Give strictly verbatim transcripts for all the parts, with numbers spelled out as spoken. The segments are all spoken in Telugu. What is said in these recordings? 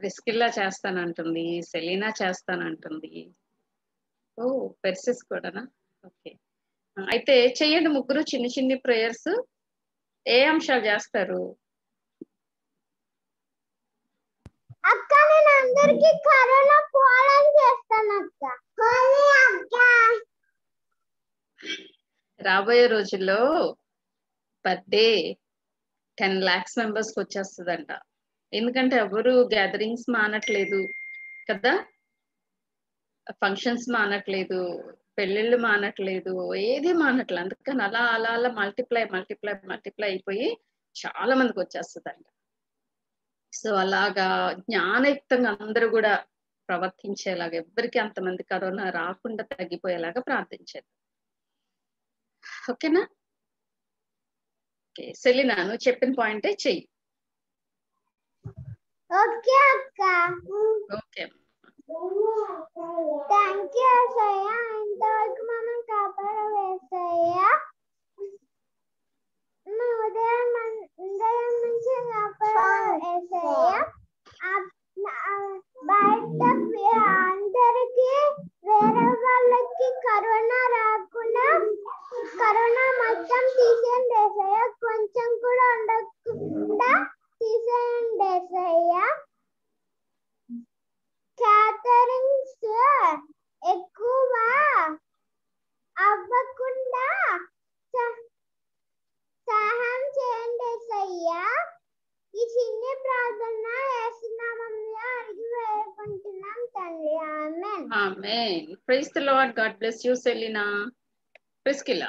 ప్రిస్కిల్లా చేస్తానంటుంది. సెలీనా చేస్తానంటుంది. ఓహ్! పెర్సిస్ కూడానా? ఓకే. ఆ! అయితే చెయ్యండి ముగ్గురు చిన్ని చిన్ని ప్రేయర్స్. ఏ అంశాలు జేస్తారు? అక్క నేను అందరికి కరోనా పోవాలని చేస్తానక్క. హోలీ అక్క. రాబోయే రోజుల్లో పర్ డే పది లక్షల మెంబర్స్‌కి వచ్చేస్తదంట. ఎందుకంటే ఎవరు గ్యాదరింగ్స్ మానట్లేదు కదా! ఫంక్షన్స్ మానట్లేదు. పెళ్ళిళ్ళు మానట్లేదు. ఏది మానట్లే. అందుకని అలా అలా అలా మల్టిప్లై, మల్టిప్లై, మల్టిప్లై అయిపోయి చాలా మందికొచ్చేస్తదంట. సో, అలాగా జ్ఞానయుక్తంగా అందరూ గూడా ప్రవర్తించేలాగా ఎవ్వరికీ అంతమంది కరోనా రాకుండా తగ్గిపోయేలాగా ప్రార్థించేద్దాం. ఓకేనా? ఓకే. సెలీనా నువ్వు చెప్పిన పాయింటే చెయ్యి. ఓకే అక్క. ఓకే. Thank you Yesayya. ఇంతవరకు మనం కాపాడావు యేసయ్య. మా ఉదయం మన్- ఉదయం నుంచి కాపాడావు యేసయ్య. ఆ- ఆ బయట అందరికి వేరే వాళ్ళకి కరోనా రాకుండా కరోనా మొత్తం తీసేయండి యేసయ్య. కొంచెం కూడా ఉండకుండా తీసేయండి యేసయ్య. క్యాటరింగ్స్ ఎక్కువ అవ్వకుండా స- సహాయం చేయండి యేసయ్యా. ఈ చిన్న ప్రార్థన యేసు నామములో అడిగి వేడుకుంటున్నాం తండ్రి. Amen. Amen. Praise the lord. God bless you Selina. Priscilla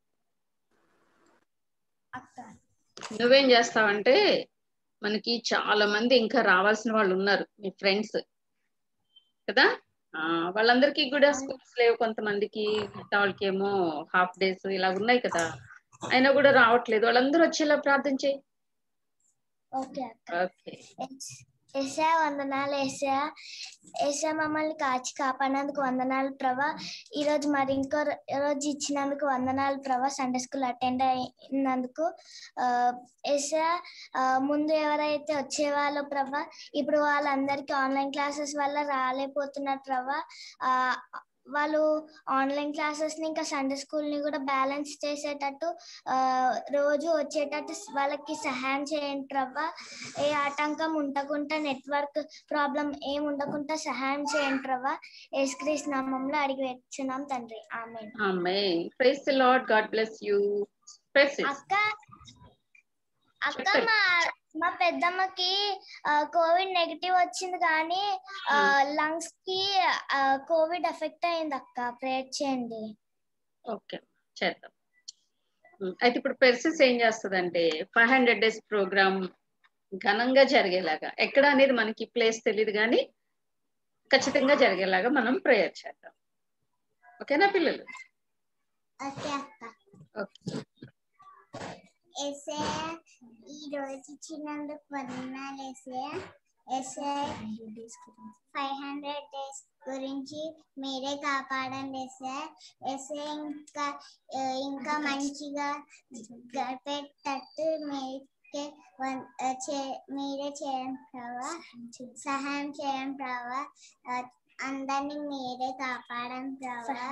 అక్క నువ్వేం చేస్తావంటే మనకి చాలా మంది ఇంకా రావాల్సిన వాళ్ళు ఉన్నారు మీ ఫ్రెండ్స్ కదా ఆ వాళ్ళందరికీ కూడా స్కూల్స్ లేవు కొంతమందికి మిగతా వాళ్ళకేమో హాఫ్ డేస్ ఇలా ఉన్నాయి కదా అయినా కూడా రావట్లేదు వాళ్ళందరూ వచ్చేలా ప్రార్థన చేయి. ఓకే అక్క. ఓకే ఏసా వందనాలు ఏసా. ఏసా మమ్మల్ని కాచి కాపాడినందుకు వందనాలు ప్రభా. ఈరోజు మరి ఇంకో రో- రోజు ఇచ్చినందుకు వందనాలు ప్రభా. సండే స్కూల్ అటెండ్ అయినందుకు ఆ, ఏసా ఆ, ముందు ఎవరైతే వచ్చేవాళ్ళో ప్రభా ఇప్పుడు వాళ్ళందరికీ ఆన్లైన్ క్లాసెస్ వల్ల రాలేకపోతున్నారు ప్రభా. ఆ, వాళ్ళు ఆన్లైన్ క్లాసెస్ ని ఇంకా సండే స్కూల్ ని కూడా బ్యాలెన్స్ చేసేటట్టు ఆ, రోజు వచ్చేటట్టు వాళ్ళకి సహాయం చేయండి ప్రభా. ఏ ఆటంకం ఉండకుండా నెట్వర్క్ ప్రాబ్లం ఏం ఉండకుండా సహాయం చేయండి ప్రభా. యేసుక్రీస్తు నామములో అడిగి వచ్చున్నాం తండ్రి. Amen. Amen. Praise the lord. God bless you. ప్రెసిస్ అక్క అక్క చెప్పండి. మా మా పెద్దమ్మకి కోవిడ్ నెగిటివ్ వచ్చింది కానీ లంగ్స్ కి కోవిడ్ ఎఫెక్ట్ అయింది అక్క. ప్రేయర్ చేయండి. ఓకే చేద్దాం. ఉమ్, అయితే ఇప్పుడు పెర్సిస్ ఏం చేస్తుందంటే ఫైవ్ హండ్రెడ్ డేస్ ప్రోగ్రామ్ ఘనంగా జరిగేలాగా ఎక్కడ అనేది మనకి ప్లేస్ తెలియదు కానీ ఖచ్చితంగా జరిగేలాగా మనం ప్రేయర్ చేద్దాం. ఓకేనా పిల్లలు? ఓకే అక్క. ఓకే. ఎస్ఏ ఈ రోజు ఇచ్చినందుకు వందనాలు SA. SA five hundred days గురించి మీరే కాపాడండి ఎస్ఏ. ఎస్ఏ ఇంకా ఆ, ఇంకా మంచిగా గడిపేటట్టు మీకే వన్- ఆ, చే- మీరే చేయండి ప్రభా. సహాయం చేయండి ప్రభా. ఆ, అందరినీ మీరే కాపాడండి ప్రభా.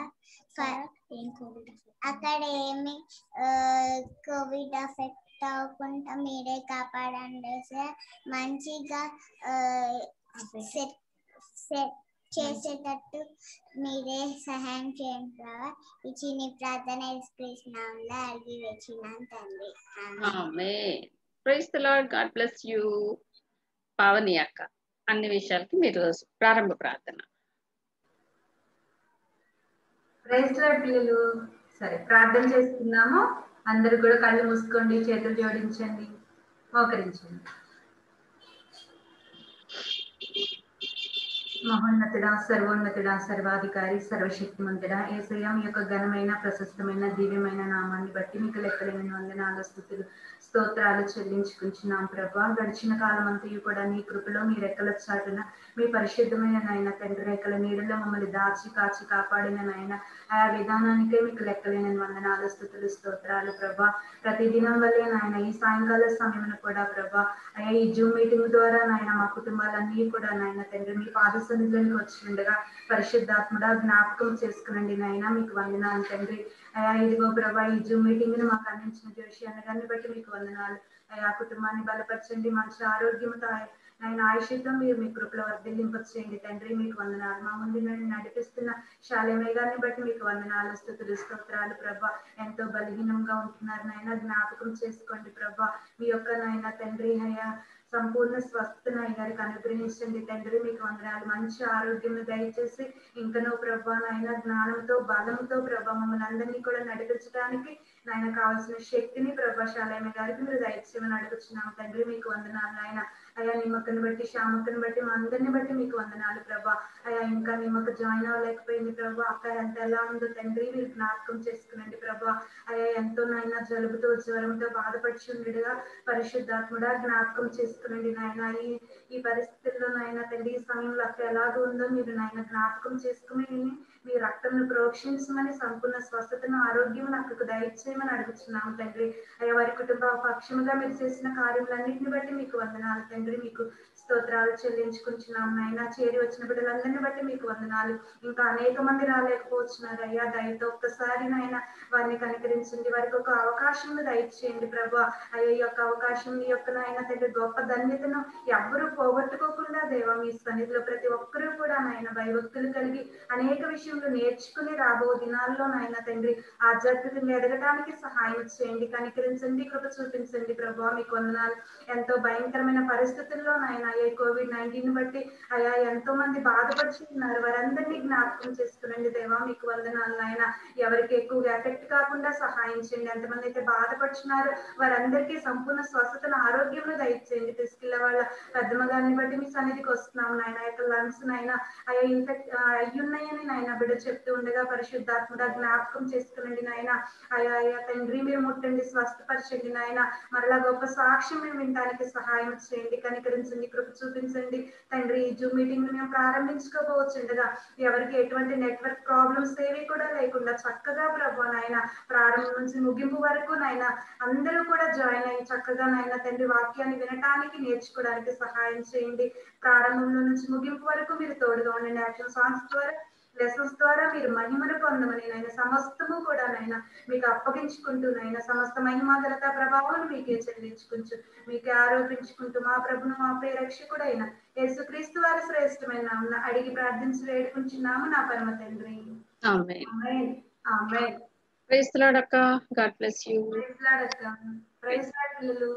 అక్కడ ఏమి కోవిడ్ ఎఫెక్ట్ అవ్వకుండా మీరే కాపాడండి సార్. మంచిగా సెట్ సెట్ చేసేటట్టు మీరే సహాయం చేయండి ప్రభా. ఈ చిన్ని ప్రార్థన యేసుక్రీస్తునామములో అడిగి వచ్చినాం తండ్రి. Amen. Amen. Praise the lord. God bless you. Pavani అక్క అన్ని విషయాలకి మీరు ప్రారంభ ప్రార్థన. ప్రైజ్ లార్డ్ పిల్లలు. సరే ప్రార్థన చేసుకుందాము. అందరూ కూడా కళ్ళు మూసుకోండి, చేతులు జోడించండి, మోకరించండి. మహోన్నతుడా, సర్వోన్నతుడా, సర్వాధికారి, సర్వశక్తిమంతుడా, యేసయ్య మీ యొక్క ఘనమైన ప్రశస్తమైన దివ్యమైన నామాన్ని బట్టి మీకు లెక్కలేని వందనాలు స్తుతులు స్తోత్రాలు చెల్లించుకుంటున్నాం ప్రభా. గడిచిన కాలం అంతయు కూడా నీ కృపలో మీ రెక్కల చాటున మీ పరిశుద్ధమైన నాయన తండ్రి రెక్కల నీడలో మమ్మల్ని దాచి కాచి కాపాడిన నాయన ఆయా విధానానికే మీకు లెక్కలేని వందనాలు స్తుతులు స్తోత్రాలు ప్రభా. ప్రతి దినం వల్లే నాయన ఈ సాయంకాల సమయంలో కూడా ప్రభా అయ్యా ఈ జూమ్ మీటింగ్ ద్వారా నాయన మా కుటుంబాలన్నీ కూడా నాయన తండ్రి మీ పాద సన్నిధిలోకి వచ్చి ఉండగా పరిశుద్ధాత్ముడా జ్ఞాపకం చేసుకునండి నాయన మీకు వందనాలు తండ్రి. అయ్యా ఇదిగో ప్రభా ఈ జూమ్ మీటింగ్ ని మాకు అందించిన జోషి అన్నగారిని బట్టి మీకు వందనాలు. అయ్యా కుటుంబాన్ని బలపరచండి, మంచి ఆరోగ్యంతో ఆయన ఆయుష్తో మీరు మీ కృపలో వర్ధిల్లింపచేయండి తండ్రి మీకు వందనాలు. మా ముందు నన్ను నడిపిస్తున్న శాలేమయ్య గారిని బట్టి మీకు వందనాలు స్తుతులు స్తోత్రాలు ప్రభా. ఎంతో బలహీనంగా ఉంటున్నారు నాయన జ్ఞాపకం చేసుకోండి ప్రభా. మీ యొక్క నాయన తండ్రి అయ్యా సంపూర్ణ స్వస్థను అయ్యారికి అనుగ్రహించండి తండ్రి మీకు వందనాలు. మంచి ఆరోగ్యం దయచేసి ఇంకనో ప్రభా నాయన జ్ఞానంతో బలంతో ప్రభా మమ్మల్ని అందరినీ కూడా నడిపించడానికి నాయన కావాల్సిన శక్తిని ప్రభా శాలేమ గారికి మీరు దయచేయమని అడుగుతున్నాము తండ్రి మీకు వందనాలు నాయన. అయ్యా నిమ్మకని బట్టి శ్యామకని బట్టి మా అందరిని బట్టి మీకు వందనాలు ప్రభా. అయ్యా ఇంకా నిమ్మక జాయిన్ అవ్వలేకపోయింది ప్రభా, అక్క ఎంత ఎలా ఉందో తండ్రి మీరు జ్ఞాపకం చేసుకునండి ప్రభా. అయ్యా ఎంతో నాయన జలుబుతో జ్వరంతో బాధపడి ఉండేగా పరిశుద్ధాత్ముడా జ్ఞాపకం చేసుకునండి నాయన. ఈ ఈ పరిస్థితుల్లో నాయన తండ్రి ఈ సమయంలో అక్క ఎలాగో ఉందో మీరు నాయన జ్ఞాపకం చేసుకుని మీ రక్తంను ప్రోక్షించమని సంపూర్ణ స్వస్థతను ఆరోగ్యం అక్కకు దయచేయమని అడుగుతున్నాము తండ్రి. అయ్యా వారి కుటుంబ పక్షముగా మీరు చేసిన కార్యములన్నింటిని బట్టి మీకు వందనాలు తండ్రి మీకు స్తోత్రాలు చెల్లించుకుంటున్నాము నాయన. చేరి వచ్చిన బిడ్డలందరినీ బట్టి మీకు వందనాలు. ఇంకా అనేక మంది రాలేకపోతున్నారు అయ్యా దయతో ఒక్కసారి నాయన వారిని కనికరించండి, వారికి ఒక అవకాశం దయచేయండి ప్రభా. అయ్యా ఈ యొక్క అవకాశం ఈ యొక్క నాయన తండ్రి గొప్ప ధన్యతను ఎవ్వరూ పోగొట్టుకోకుండా దేవా మీ సన్నిధిలో ప్రతి ఒక్కరూ కూడా నాయన భయభక్తులు కలిగి అనేక విషయంలో నేర్చుకుని రాబో దినాల్లో నాయన తండ్రి ఆధ్యాత్మికంగా ఎదగడానికి సహాయం చేయండి, కనికరించండి, కృప చూపించండి ప్రభా మీకు వందనాలు. ఎంతో భయంకరమైన పరిస్థితుల్లో నాయన అయ్యా కోవిడ్ నైన్టీన్ బట్టి అయ్యా ఎంతో మంది బాధపడుతున్నారు, వారందరినీ జ్ఞాపకం చేసుకునండి దేవా మీకు వందనాలు నాయన. ఎవరికి ఎక్కువగా ఎఫెక్ట్ కాకుండా సహాయం చేయండి, ఎంతమంది అయితే బాధపడుతున్నారు వారందరికీ సంపూర్ణ స్వస్థతను ఆరోగ్యంలో దయచేయండి. తీసుకెళ్లే వాళ్ళ పెద్దమ్మ గారిని బట్టి మీ సన్నిధికి వస్తున్నాము నాయన. యొక్క లంగ్స్ నాయన అయ్యా ఇన్ఫెక్ట్ అయ్యున్నాయని నాయన బిడ్డ చెప్తూ ఉండగా పరిశుద్ధాత్మగా జ్ఞాపకం చేసుకునండి నాయన. అయ్యా అయ్యా తండ్రి మీరు ముట్టండి, స్వస్థపరచండి నాయన. మరలా గొప్ప సాక్ష్యం మేము వినడానికి సహాయం చేయండి, కనికరించండి, కృప చూపించండి తండ్రి. ఈ జూమ్ మీటింగ్ మేము ప్రారంభించుకోబోతుండగా ఎవరికి ఎటువంటి నెట్వర్క్ ప్రాబ్లమ్స్ ఏవి కూడా లేకుండా చక్కగా ప్రభు నాయన ప్రారంభం నుంచి ముగింపు వరకు నాయన అందరూ కూడా జాయిన్ అయ్యి చక్కగా నాయన తండ్రి వాక్యాన్ని వినటానికి నేర్చుకోవడానికి సహాయం చేయండి. ప్రారంభంలో నుంచి ముగింపు వరకు మీరు తోడుగా ఉండండి. యాక్షన్ సాంగ్స్ ద్వారా లెసన్స్ ద్వారా మీరు మహిమను పొందమని నాయన సమస్తము కూడా నాయన మీకు అప్పగించుకుంటూ నాయన సమస్త మహిమాదరత ప్రభావం మీకే చెల్లించుకుంటూ మీకే ఆరోపించుకుంటూ మా ప్రభును మా ప్రియ రక్షకుడైన యేసుక్రీస్తు వారి శ్రేష్టమైన నామమున అడిగి ప్రార్థించి వేడుకుంటున్నాము నా పరమ తండ్రి. Amen. Amen. Amen. Praise lord అక్క. God bless you. Praise lord అక్క. ప్రైజ్ లార్డ్ పిల్లలు.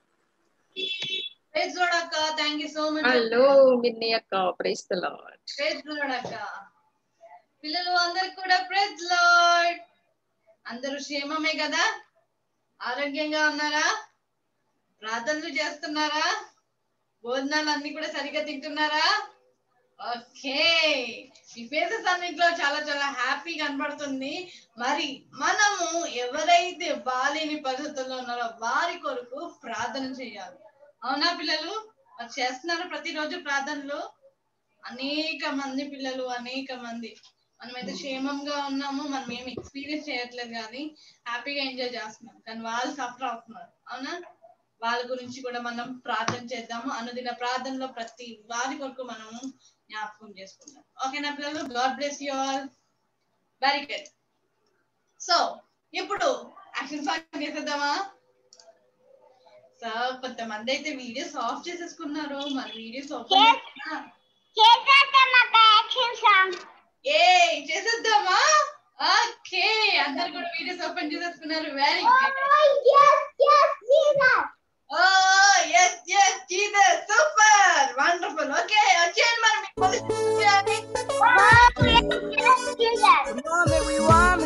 ప్రైజ్ లార్డ్ అక్క. Thank you so much. Hello Minni అక్క. Praise the lord. Praise lord అక్క. పిల్లలు అందరికి కూడా ప్రైజ్ లార్డ్. అందరూ క్షేమమే కదా? ఆరోగ్యంగా ఉన్నారా? ప్రార్థనలు చేస్తున్నారా? భోజనాలు అన్ని కూడా సరిగ్గా తింటున్నారా? ఓకే, మీ ఫేసెస్ అన్నింటిలో చాలా చాలా హ్యాపీ కనబడుతుంది. మరి మనము ఎవరైతే బాలేని పరిస్థితుల్లో ఉన్నారో వారి కొరకు ప్రార్థన చేయాలి. అవునా పిల్లలు? మరి చేస్తున్నారు ప్రతిరోజు ప్రార్థనలు? అనేక మంది పిల్లలు అనేక మంది మనమైతే క్షేమంగా ఉన్నాము, మనం ఏం ఎక్స్పీరియన్స్ చేయట్లేదు కానీ హ్యాపీగా ఎంజాయ్ చేస్తున్నాం, కానీ వాళ్ళు సఫర్ అవుతున్నారు. అవునా? వాళ్ళ గురించి కూడా మనం ప్రార్థన చేద్దాము. అనుదిన ప్రార్థనలో ప్రతి వారి కొరకు మనము జ్ఞాపకం చేసుకుందాం. ఓకేనా పిల్లలు? God bless you all. Very good. So ఇప్పుడు యాక్షన్ సాంగ్ చేసేద్దామా? సో కొంతమంది అయితే వీడియోస్ ఆఫ్ చేసేసుకున్నారు, మరి వీడియోస్ ఓపెన్ ఏ చేసేద్దామా? ఓకే, అందరు కూడా వీడియోస్ ఓపెన్ చేసేసుకున్నారు. Very good. Oh, yes, yes, Jesus, super, wonderful. Okay, వచ్చేయండి మరి మీ పొజిషన్ చేయాలి. Come on, everyone.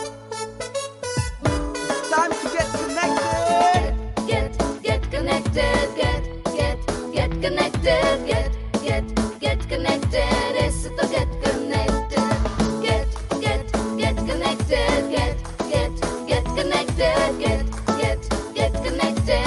It's time to get connected. Get, get connected. Get, get, get connected. Get, get, get connected. It's to get connected. Get, get, get connected. Get, get, get connected. Get, get, get connected.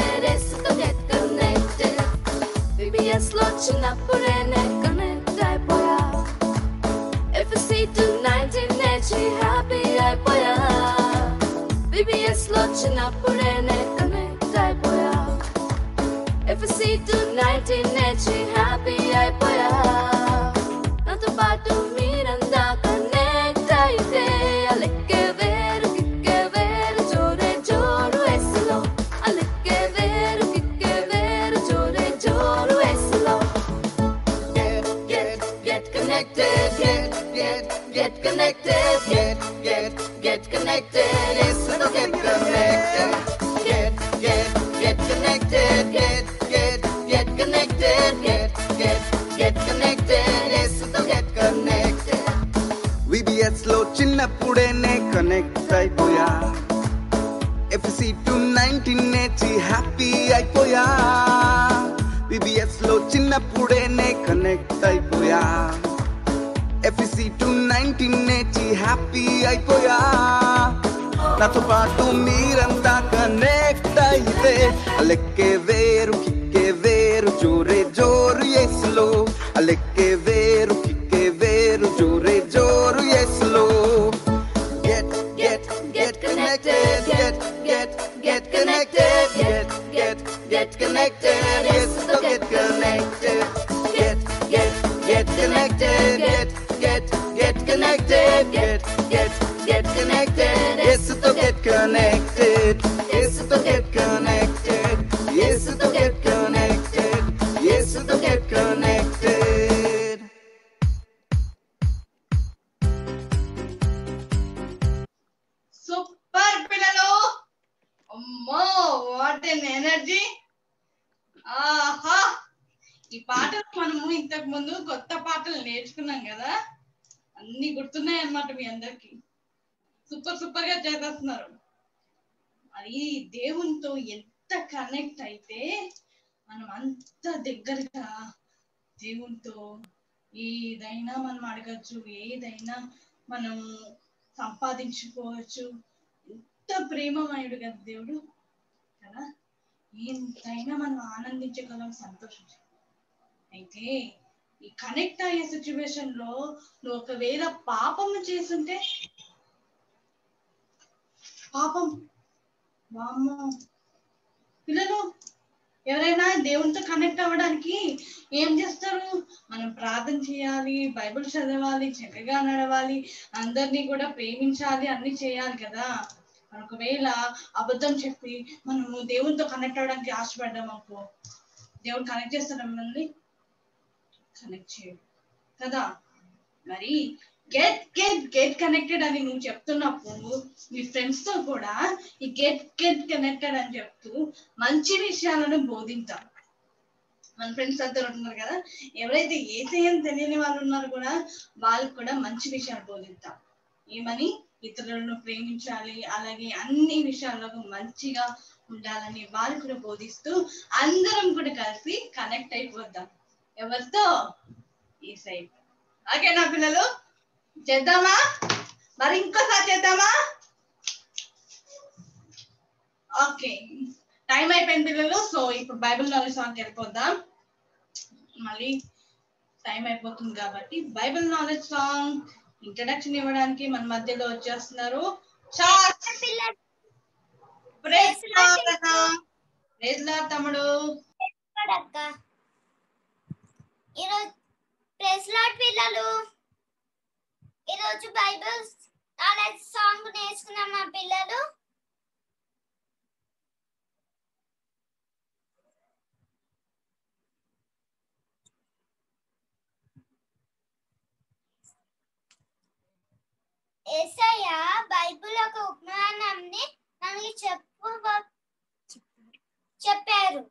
వచ్చినప్పుడేనే కనెక్ట్ అయిపోయా ఎఫ్ఎస్సి టూ నైన్టీన్ నేర్చి హ్యాపీ అయిపోయా బీబీఎస్ లో వచ్చినప్పుడేనే కనెక్ట్ అయిపోయా ఎఫ్ఎస్సి టూ నైన్టీన్ నేర్చి హ్యాపీ అయిపోయా నాతో పాటు మీరంతా కనెక్ట్ అయితే అలెక్కే వేరు కిక్కే వేరు జోరే జోరు ఎస్లో అలెక్కే వేరు కిక్కే వేరు జోరే జోరు ఎస్లో Get, get, get connected. Get, get, get connected. Get, get, get connected. Yes, so get connected. Get, get, get connected. Get, get, get connected. Get, get, get connected. Yes, so get connected. VBS లో చిన్నప్పుడేనే కనెక్ట్ అయిపోయా ఎఫ్ఎస్సి టూ నైన్టీన్ నేర్చి హ్యాపీ అయిపోయా విబిఎస్ లో చిన్నప్పుడేనే కనెక్ట్ అయిపోయా ఎఫ్ఎస్సి టూ నైన్టీన్ నేర్చి హ్యాపీ అయిపోయా నాతో పాటు మీరంతా కనెక్ట్ అయితే అలెక్కే వేరు కిక్కే వేరు జోరే జోరు ఎస్లో అలెక్కే వేరు కిక్కే వేరు జోరే జోరు ఎస్లో get get get connected get get get connected get get get connected yes so get connected get get get connected get get get connected get get get connected yes so get connected yes so get connected yes so get connected yes so get connected super పిల్లలు అమ్మో వాట్ ఎన్ ఎనర్జీ ఆహా ఈ పాటలు మనము ఇంతకు ముందు కొత్త పాటలు నేర్చుకున్నాం కదా అన్ని గుర్తున్నాయి అన్నమాట మీ అందరికి సూపర్ సూపర్ గా చేసేస్తున్నారు మరి దేవునితో ఎంత కనెక్ట్ అయితే మనం అంత దగ్గరగా దేవునితో ఏదైనా మనం అడగచ్చు ఏదైనా మనం సంపాదించుకోవచ్చు ఎంత ప్రేమమయుడు కదా దేవుడు కదా ఎంతైనా మనం ఆనందించగలం సంతోషించగలం అయితే ఈ కనెక్ట్ అయ్యే సిచ్యువేషన్ లో నువ్వు ఒకవేళ పాపము చేస్తుంటే పాపం వామ్మో పిల్లలు ఎవరైనా దేవునితో కనెక్ట్ అవ్వడానికి ఏం చేస్తారు మనం ప్రార్థన చేయాలి బైబిల్ చదవాలి చక్కగా నడవాలి అందరినీ కూడా ప్రేమించాలి అన్ని చేయాలి కదా ఒకవేళ అబద్ధం చెప్పి మనము దేవునితో కనెక్ట్ అవ్వడానికి ఆశపడ్డాం అనుకో దేవుడు కనెక్ట్ చేస్తాడు మనల్ని కనెక్ట్ చేయడు కదా మరి గెట్ గెట్ గెట్ కనెక్టెడ్ అని నువ్వు చెప్తున్నప్పుడు మీ ఫ్రెండ్స్ తో కూడా ఈ గెట్ గెట్ కనెక్టెడ్ అని చెప్తూ మంచి విషయాలను బోధించాలి మన ఫ్రెండ్స్ అందరూ ఉంటున్నారు కదా ఎవరైతే ఏసేయం తెలియని వాళ్ళు ఉన్నారో కూడా వాళ్ళకి కూడా మంచి విషయాలు బోధిద్దాం ఏమని ఇతరులను ప్రేమించాలి అలాగే అన్ని విషయాల్లో మంచిగా ఉండాలని వాళ్ళు కూడా బోధిస్తూ అందరం కూడా కలిసి కనెక్ట్ అయిపోద్దాం ఎవరితో ఈ సైడ్ ఓకేనా పిల్లలు చేద్దామా మరి ఇంకోసారి చేద్దామా ఓకే టైం అయిపోయింది పిల్లలు సో ఇప్పుడు బైబిల్ నాలెడ్జ్ సాంగ్ వెళ్ళిపోద్దాం మళ్ళీ టైం అయిపోతుంది కాబట్టి బైబిల్ నాలెడ్జ్ సాంగ్ ఇంట్రడక్షన్ ఇవ్వడానికి మన మధ్యలో వచ్చేస్తున్నారు తమ్ముడు పిల్లలు ఈరోజు బైబిల్ నాలెడ్జ్ సాంగ్ నేర్చుకున్నాం మా పిల్లలు యేసయ్య బైబిల్ ఒక ఉపమానాన్ని మనకి చెప్పు చెప్పారు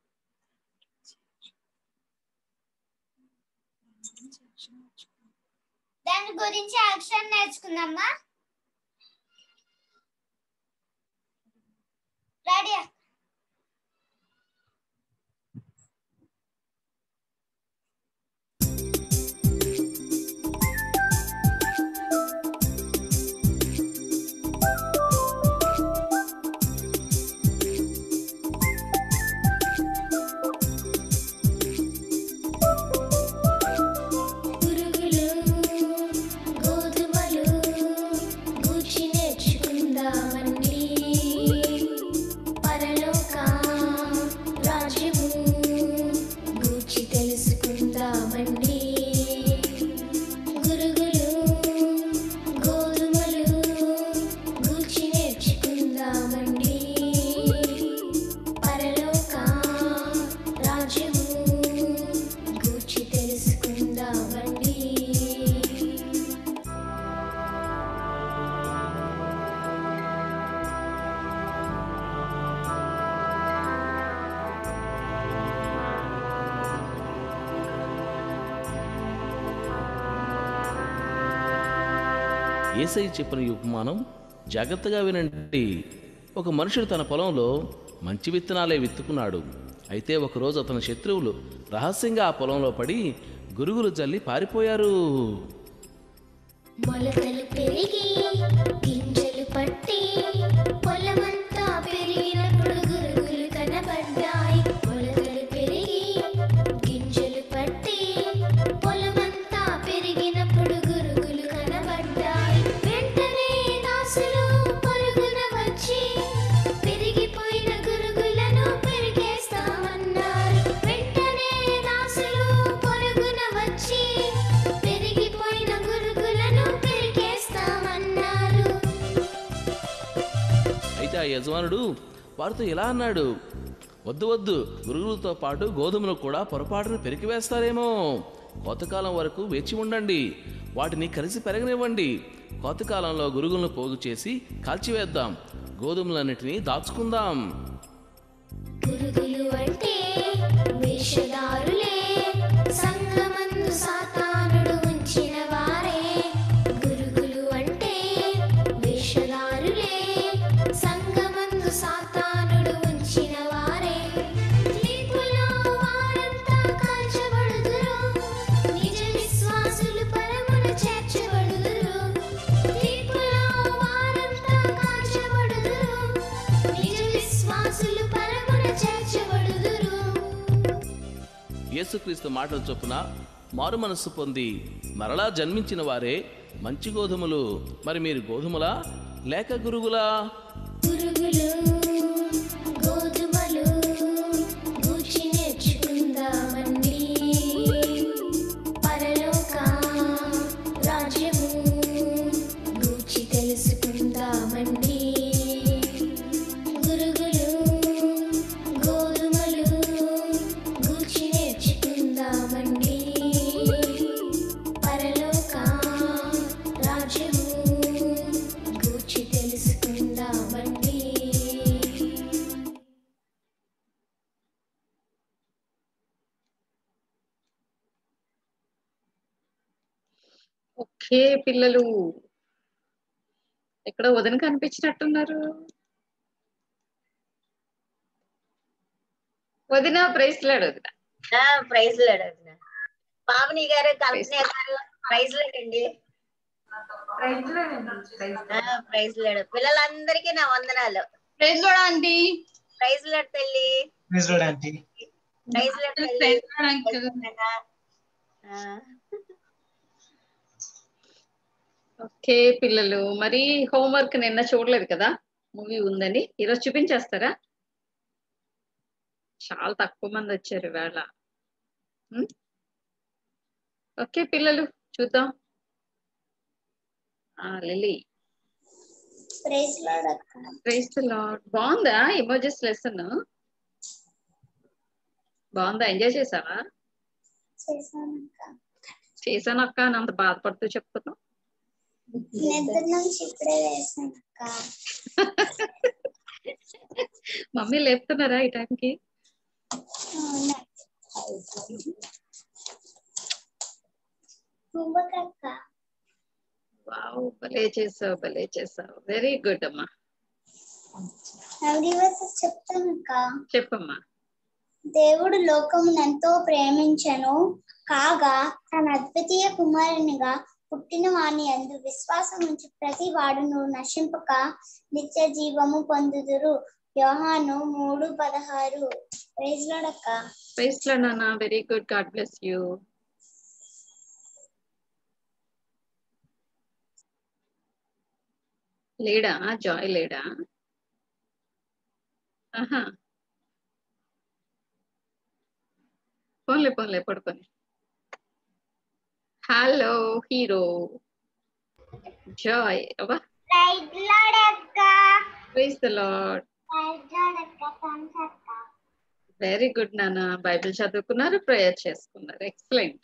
దాని గురించి యాక్షన్ నేర్చుకుందామా రెడీ రాజ్యము గూర్చి తెలుసుకుందామండి. యేసయ్య చెప్పిన ఈ ఉపమానం జాగ్రత్తగా వినండి. ఒక మనుషుడు తన పొలంలో మంచి విత్తనాలే విత్తుకున్నాడు. అయితే ఒకరోజు అతని శత్రువులు రహస్యంగా ఆ పొలంలో పడి గురుగులు జల్లి పారిపోయారు. మొలకలు పెరిగి గింజలు పట్టి పొలమంతా పెరిగినప్పుడు గురుగులు కనబడ్డాయి. మొలకలు పెరిగి గింజలు పట్టి పొలమంతా పెరిగినప్పుడు గురుగులు కనబడ్డాయి. వెంటనే దాసులు పరుగున వచ్చి పెరిగిపోయిన గురుగులను పెరిగేస్తామన్నారు. వెంటనే దాసులు పరుగున వచ్చి పెరిగిపోయిన గురుగులను పెరిగేస్తామన్నారు. అయితే ఆ యజమానుడు వారితో ఇలా అన్నాడు, వద్దు వద్దు, గురుగులతో పాటు గోధుమలు కూడా పొరపాటును పెరికివేస్తారేమో. కోతకాలం వరకు వేచి ఉండండి, వాటిని కలిసి పెరగనివ్వండి. కోతకాలంలో గురుగులను పోగు చేసి కాల్చివేద్దాం, గోధుమలన్నిటినీ దాచుకుందాం. గురుగులు అంటే వేషధారులే, సంఘమందు సాతానుడు ఉంచిన వారే. గురుగులు అంటే వేషధారులే, సంఘమందు సాతానుడు ఉంచిన వారే. తీర్పులో వారంతా కాల్చబడుదురు, నిజ విశ్వాసులు పరమున చేర్చబడుదురు. తీర్పులో వారంతా కాల్చబడుదురు, నిజ విశ్వాసులు పరమున చేర్చబడుదురు. యేసుక్రీస్తు మాటలు చొప్పున మారు మనస్సు పొంది మరలా జన్మించిన వారే మంచి గోధుమలు. మరి మీరు గోధుమలా లేక గురుగులా? గురుగులు గోధుమలు గూర్చి నేర్చుకుందామండి. పరలోక రాజ్యము గూర్చి తెలుసుకుందామండి. గురుగులు గోధుమలు గూర్చి నేర్చుకుందామండి. పరలోక రాజ్యము గూర్చి తెలుసుకుందామండి. ఓకే పిల్లలు, ఎక్కడ వదిన కనిపించినట్టున్నారు. వదిన ప్రైస్లాడు వదిన. ప్రైజ్ లేడు పావని గారు, కల్పన గారు, ప్రైజ్ లేడండి. ప్రైజ్ లేడు. పిల్లలందరికీ నా వందనాలు. Praise load aunty. Praise lord తల్లి. Praise lord aunty. Praise lord తల్లి. Praise lord uncle. ఆ, ఓకే పిల్లలు, మరి హోంవర్క్ నిన్న చూడలేదు కదా, మూవీ ఉందని. ఈరోజు చూపించేస్తారా? చాలా తక్కువ మంది వచ్చారు ఇవాళ. ఉం? ఓకే పిల్లలు, చూద్దాం. ఆ లిల్లీ, ప్రైజ్ లార్డ్ అక్క. Praise the lord. బాగుందా ఎమోజెస్ లెసన్? బాగుందా? ఎంజాయ్ చేసావా? చేశానక్క. చేశాను అక్క అని అంత బాధపడుతూ చెప్తున్నావు. నిద్ర నుంచి ఇప్పుడే వేసానక్క. మమ్మీ లేపుతున్నారా ఈ టైంకి? కుంభకక్క. వావ్, భలే చేసావు, భలే చేసావు. వెరీ గుడ్ అమ్మా. నవదివస చెప్తానక్క. చెప్పమ్మా. దేవుడు లోకమును ఎంతో ప్రేమించెను, కాగా తన అద్వితీయ కుమారునిగా పుట్టిన వాని యందు విశ్వాసం ఉంచి ప్రతి వాడును నశింపక నిత్య జీవము పొందుదురు. యోహాను మూడు పదహారు. ప్రైజ్ లార్డ్ అక్క. ప్రైజ్ లార్డ్ నాన్న. Very good. God bless you. లేడా జాయ్? లేడా? ఆహా, పోన్లే పోన్లే, పడుకొని. Hello hero Joy. అబ్బా, ప్రైజ్ లార్డ్ అక్క. Praise the lord. Praise lord అక్క. థాంక్స్ అక్క. వెరీ గుడ్ నాన్న. బైబిల్ చదువుకున్నారు, ప్రేయర్ చేసుకున్నారు. ఎక్సలెంట్.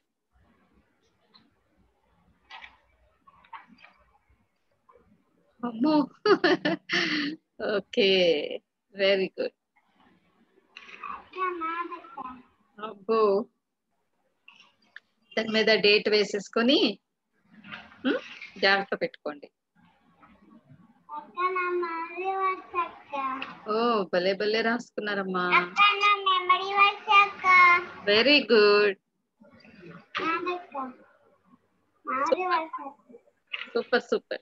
అమ్మో ఓకే, వెరీ గుడ్. అబ్బో, దాని మీద డేట్ వేసేసుకొని ఉమ్, జాగ్రత్త పెట్టుకోండి. ఓ భలే భలే రాసుకున్నారమ్మా. Very good, super super.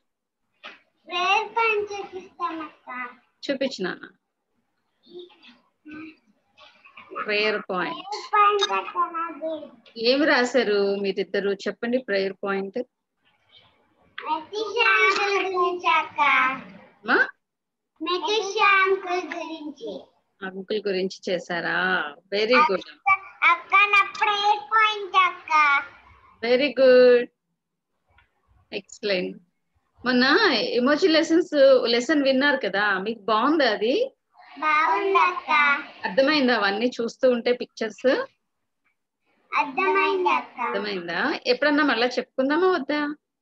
చూపించు నాన్న ప్రేయర్ పాయింట్. ఏమి రాశారు మీరిద్దరు? చెప్పండి ప్రేయర్ పాయింట్. అంకుల్ గురించి చేశారా? Very good, very good, excellent. మొన్న ఎమోజీ లెసన్స్ లెసన్ విన్నారు కదా, మీకు బాగుందా? అది అర్థమైందా? అవన్నీ చూస్తూ ఉంటే పిక్చర్స్ అర్థమైందా? ఎప్పుడన్నా మళ్ళా చెప్పుకుందామా వద్దా?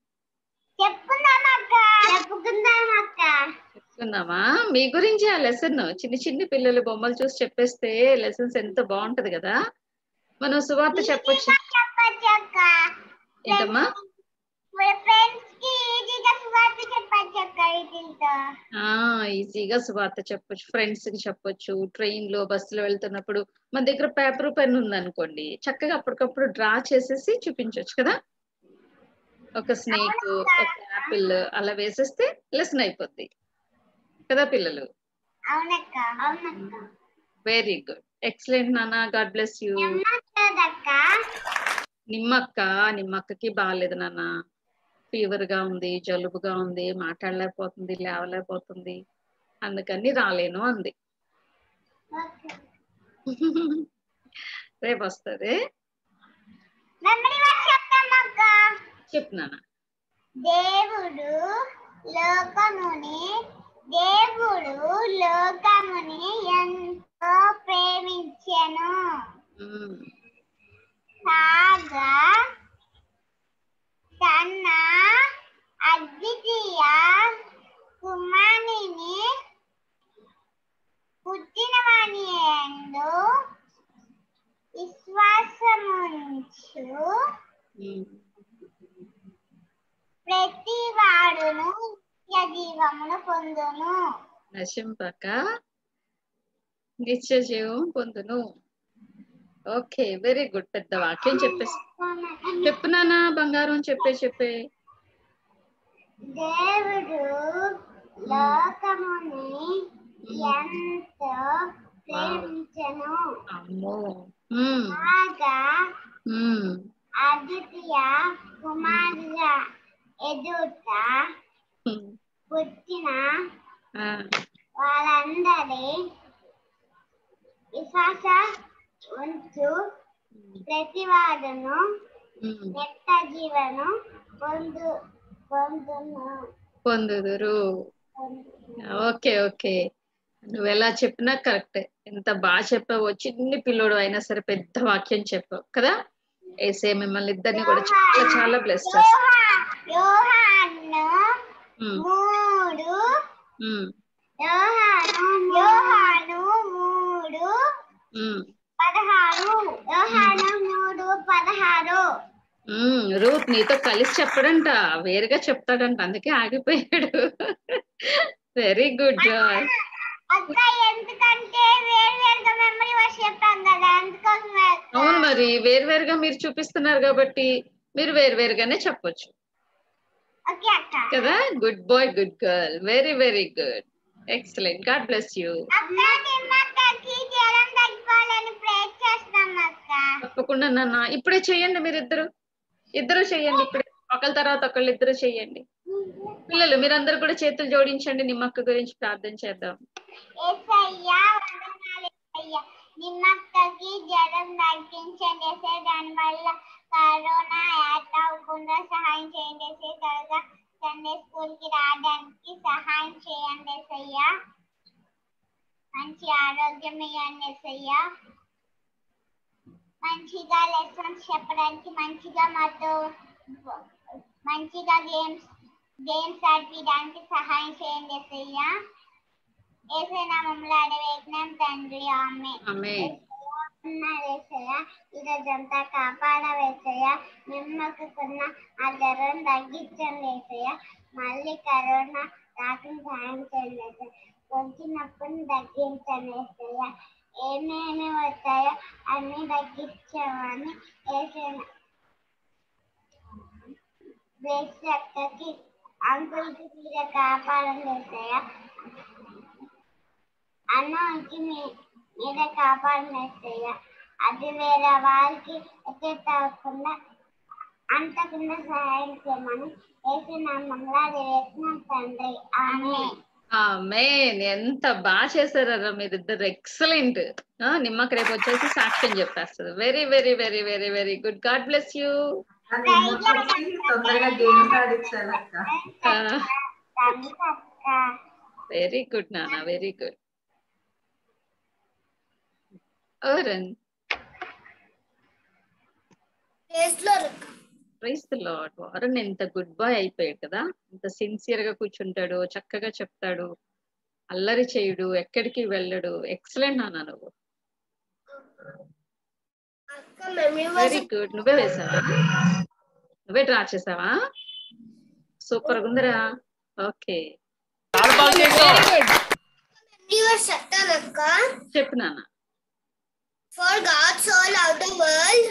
చెప్పుకుందామా? మీ గురించి ఆ లెసన్ చిన్న చిన్న పిల్లలు బొమ్మలు చూసి చెప్పేస్తే లెసన్స్ ఎంత బాగుంటది కదా. మనం సువార్త చెప్పొచ్చు. ఏంటమ్మా? ఈజీగా సువార్త చెప్పొచ్చు, ఫ్రెండ్స్ కి చెప్పొచ్చు. ట్రైన్ లో బస్సులో వెళ్తున్నప్పుడు మన దగ్గర పేపర్ పెన్ ఉందనుకోండి, చక్కగా అప్పటికప్పుడు డ్రా చేసేసి చూపించవచ్చు కదా. ఒక స్నేక్, ఒక యాపిల్ అలా వేసేస్తే లెసన్ అయిపోద్ది కదా పిల్లలు. వెరీ గుడ్, ఎక్సలెంట్ నాన్న. God bless you. నిమ్మక్క నిమ్మక్కకి బాగాలేదు నాన్న. ఫీవర్ గా ఉంది, జలుబుగా ఉంది, మాట్లాడలేకపోతుంది, లేవలేకపోతుంది, అందుకని రాలేను అంది. రేపు వస్తుంది. చెప్పు నాన్న. దేవుడు లోకముని దేవుడు లోకముని ఎంతో ప్రేమించెను, కాగా తన అద్వితీయ కుమారుని పుట్టిన వాని యందు విశ్వాసముంచు ప్రతి వాడును నిత్య జీవమును పొందును. నశింపక నిత్య జీవం పొందును. Okay, very good. పెద్ద వాక్యం చెప్పేసి చెప్పు నాన్న. బంగారం చెప్పే చెప్పే. దేవుడు లోకముని ఎంతో ప్రేమించెను, అమ్మో, కాగా అద్వితీయ కుమారుల ఎదుట పుట్టిన వాళ్ళందరి విశ్వాస ఉంచు ప్రతి వాడును నిత్య జీవను పొందు పొందును పొందుదురు. ఓకే ఓకే, నువ్వు ఎలా చెప్పినా కరెక్ట్. ఎంత బాగా చెప్పావు. చిన్ని పిల్లోడు అయినా సరే పెద్ద వాక్యం చెప్పావు కదా. ఏసే మిమ్మల్ని ఇద్దరిని కూడా చాలా చాలా బ్లెస్ చేస్తాడు. యోహాను మూడు యోహాను యోహాను మూడు పదహారు యోహాను మూడు పదహారు. రూత్ నీతో కలిసి చెప్పడంట, వేరుగా చెప్తాడంట, అందుకే ఆగిపోయాడు. Very good Joy. ఎందుకంటే వేరువేరుగా మెమరీ వర్స్ చెప్పాం కదా, అందుకోసమే. అవును, మరి వేరువేరుగా మీరు చూపిస్తున్నారు కాబట్టి మీరు వేరువేరుగానే చెప్పొచ్చు కదా. Good boy, good girl, very very good, excellent. God bless you. తప్పకుండా నాన్న. ఇప్పుడే చెయ్యండి, మీరు ఇద్దరు ఇద్దరు చెయ్యండి. ఇప్పుడే ఒకళ్ళ తర్వాత ఒకళ్ళు ఇద్దరు చెయ్యండి. పిల్లలు మీరందరూ కూడా చేతులు జోడించండి. నిమ్మక్క గురించి ప్రార్థన చేద్దాం. నిమ్మక్కకి జ్వరం తగ్గించండి, దాని వల్ల కరోనా యాట్ అవ్వకుండా సహాయం చేయండి. త్వరగా సండే స్కూల్ కి రావడానికి సహాయం చేయండి. మంచి ఆరోగ్యం ఇవ్వండి. మంచిగా లెసన్స్ చెప్పడానికి మంచిగా మాతో మంచిగా గేమ్స్ గేమ్స్ ఆడిపించడానికి సహాయం చేయండి యేసయ్యా. యేసయ్యా మమ్మల్ని అడవేసినాం తండ్రి. ఆమె ఆమేన్. యేసయ్యా ఈరోజంతా కాపాడవేసయ్యా. మేము మొక్కుకున్న ఆ జ్వరం తగ్గించండి యేసయ్యా. మళ్ళీ కరోనా రాకుండా సహాయం చేయండి యేసయ్యా. వచ్చినప్పుడు తగ్గించండి యేసయ్యా. ఏమేమి వచ్చాయో అన్ని తగ్గించామని యేసయ్యా. వేసక్కకి అంకుల్కి మీరే కాపాడండి యేసయ్యా. అన్నంకి మీ మీరే కాపాడండి యేసయ్యా. అది వేరే వాళ్ళకి ఎఫెక్ట్ అవ్వకుండా అంతకుండా సహాయం చేయమని యేసునామములో అది వేసినాం తండ్రి. ఆమేన్. ఆమేన్. ఎంత బాగా చేశారా మీరిద్దరు, ఎక్సలెంట్. నిమ్మకి రేపు వచ్చేసి సాక్ష్యం చెప్పేస్తుంది. Very very very very very good. God bless you. తొందరగా గేమ్స్ ఆడించాలి అక్క. వెరీ గుడ్ నాన్న, వెరీ గుడ్. ఓరన్ ప్రైజ్ ది లార్డ్. వారన్ ఎంత గుడ్ బాయ్ అయిపోయాడు కదా. ఎంత సిన్సియర్ గా కూర్చుంటాడు, చక్కగా చెప్తాడు, అల్లరి చేయుడు, ఎక్కడికి వెళ్ళడు. ఎక్సలెంట్ నాన్న నువ్వు. Very good. నువ్వే వేసావా? నువ్వే డ్రా చేసావా? సూపర్ ఉందిరా. ఓకే చెప్పు నాన్న. For God so loved the world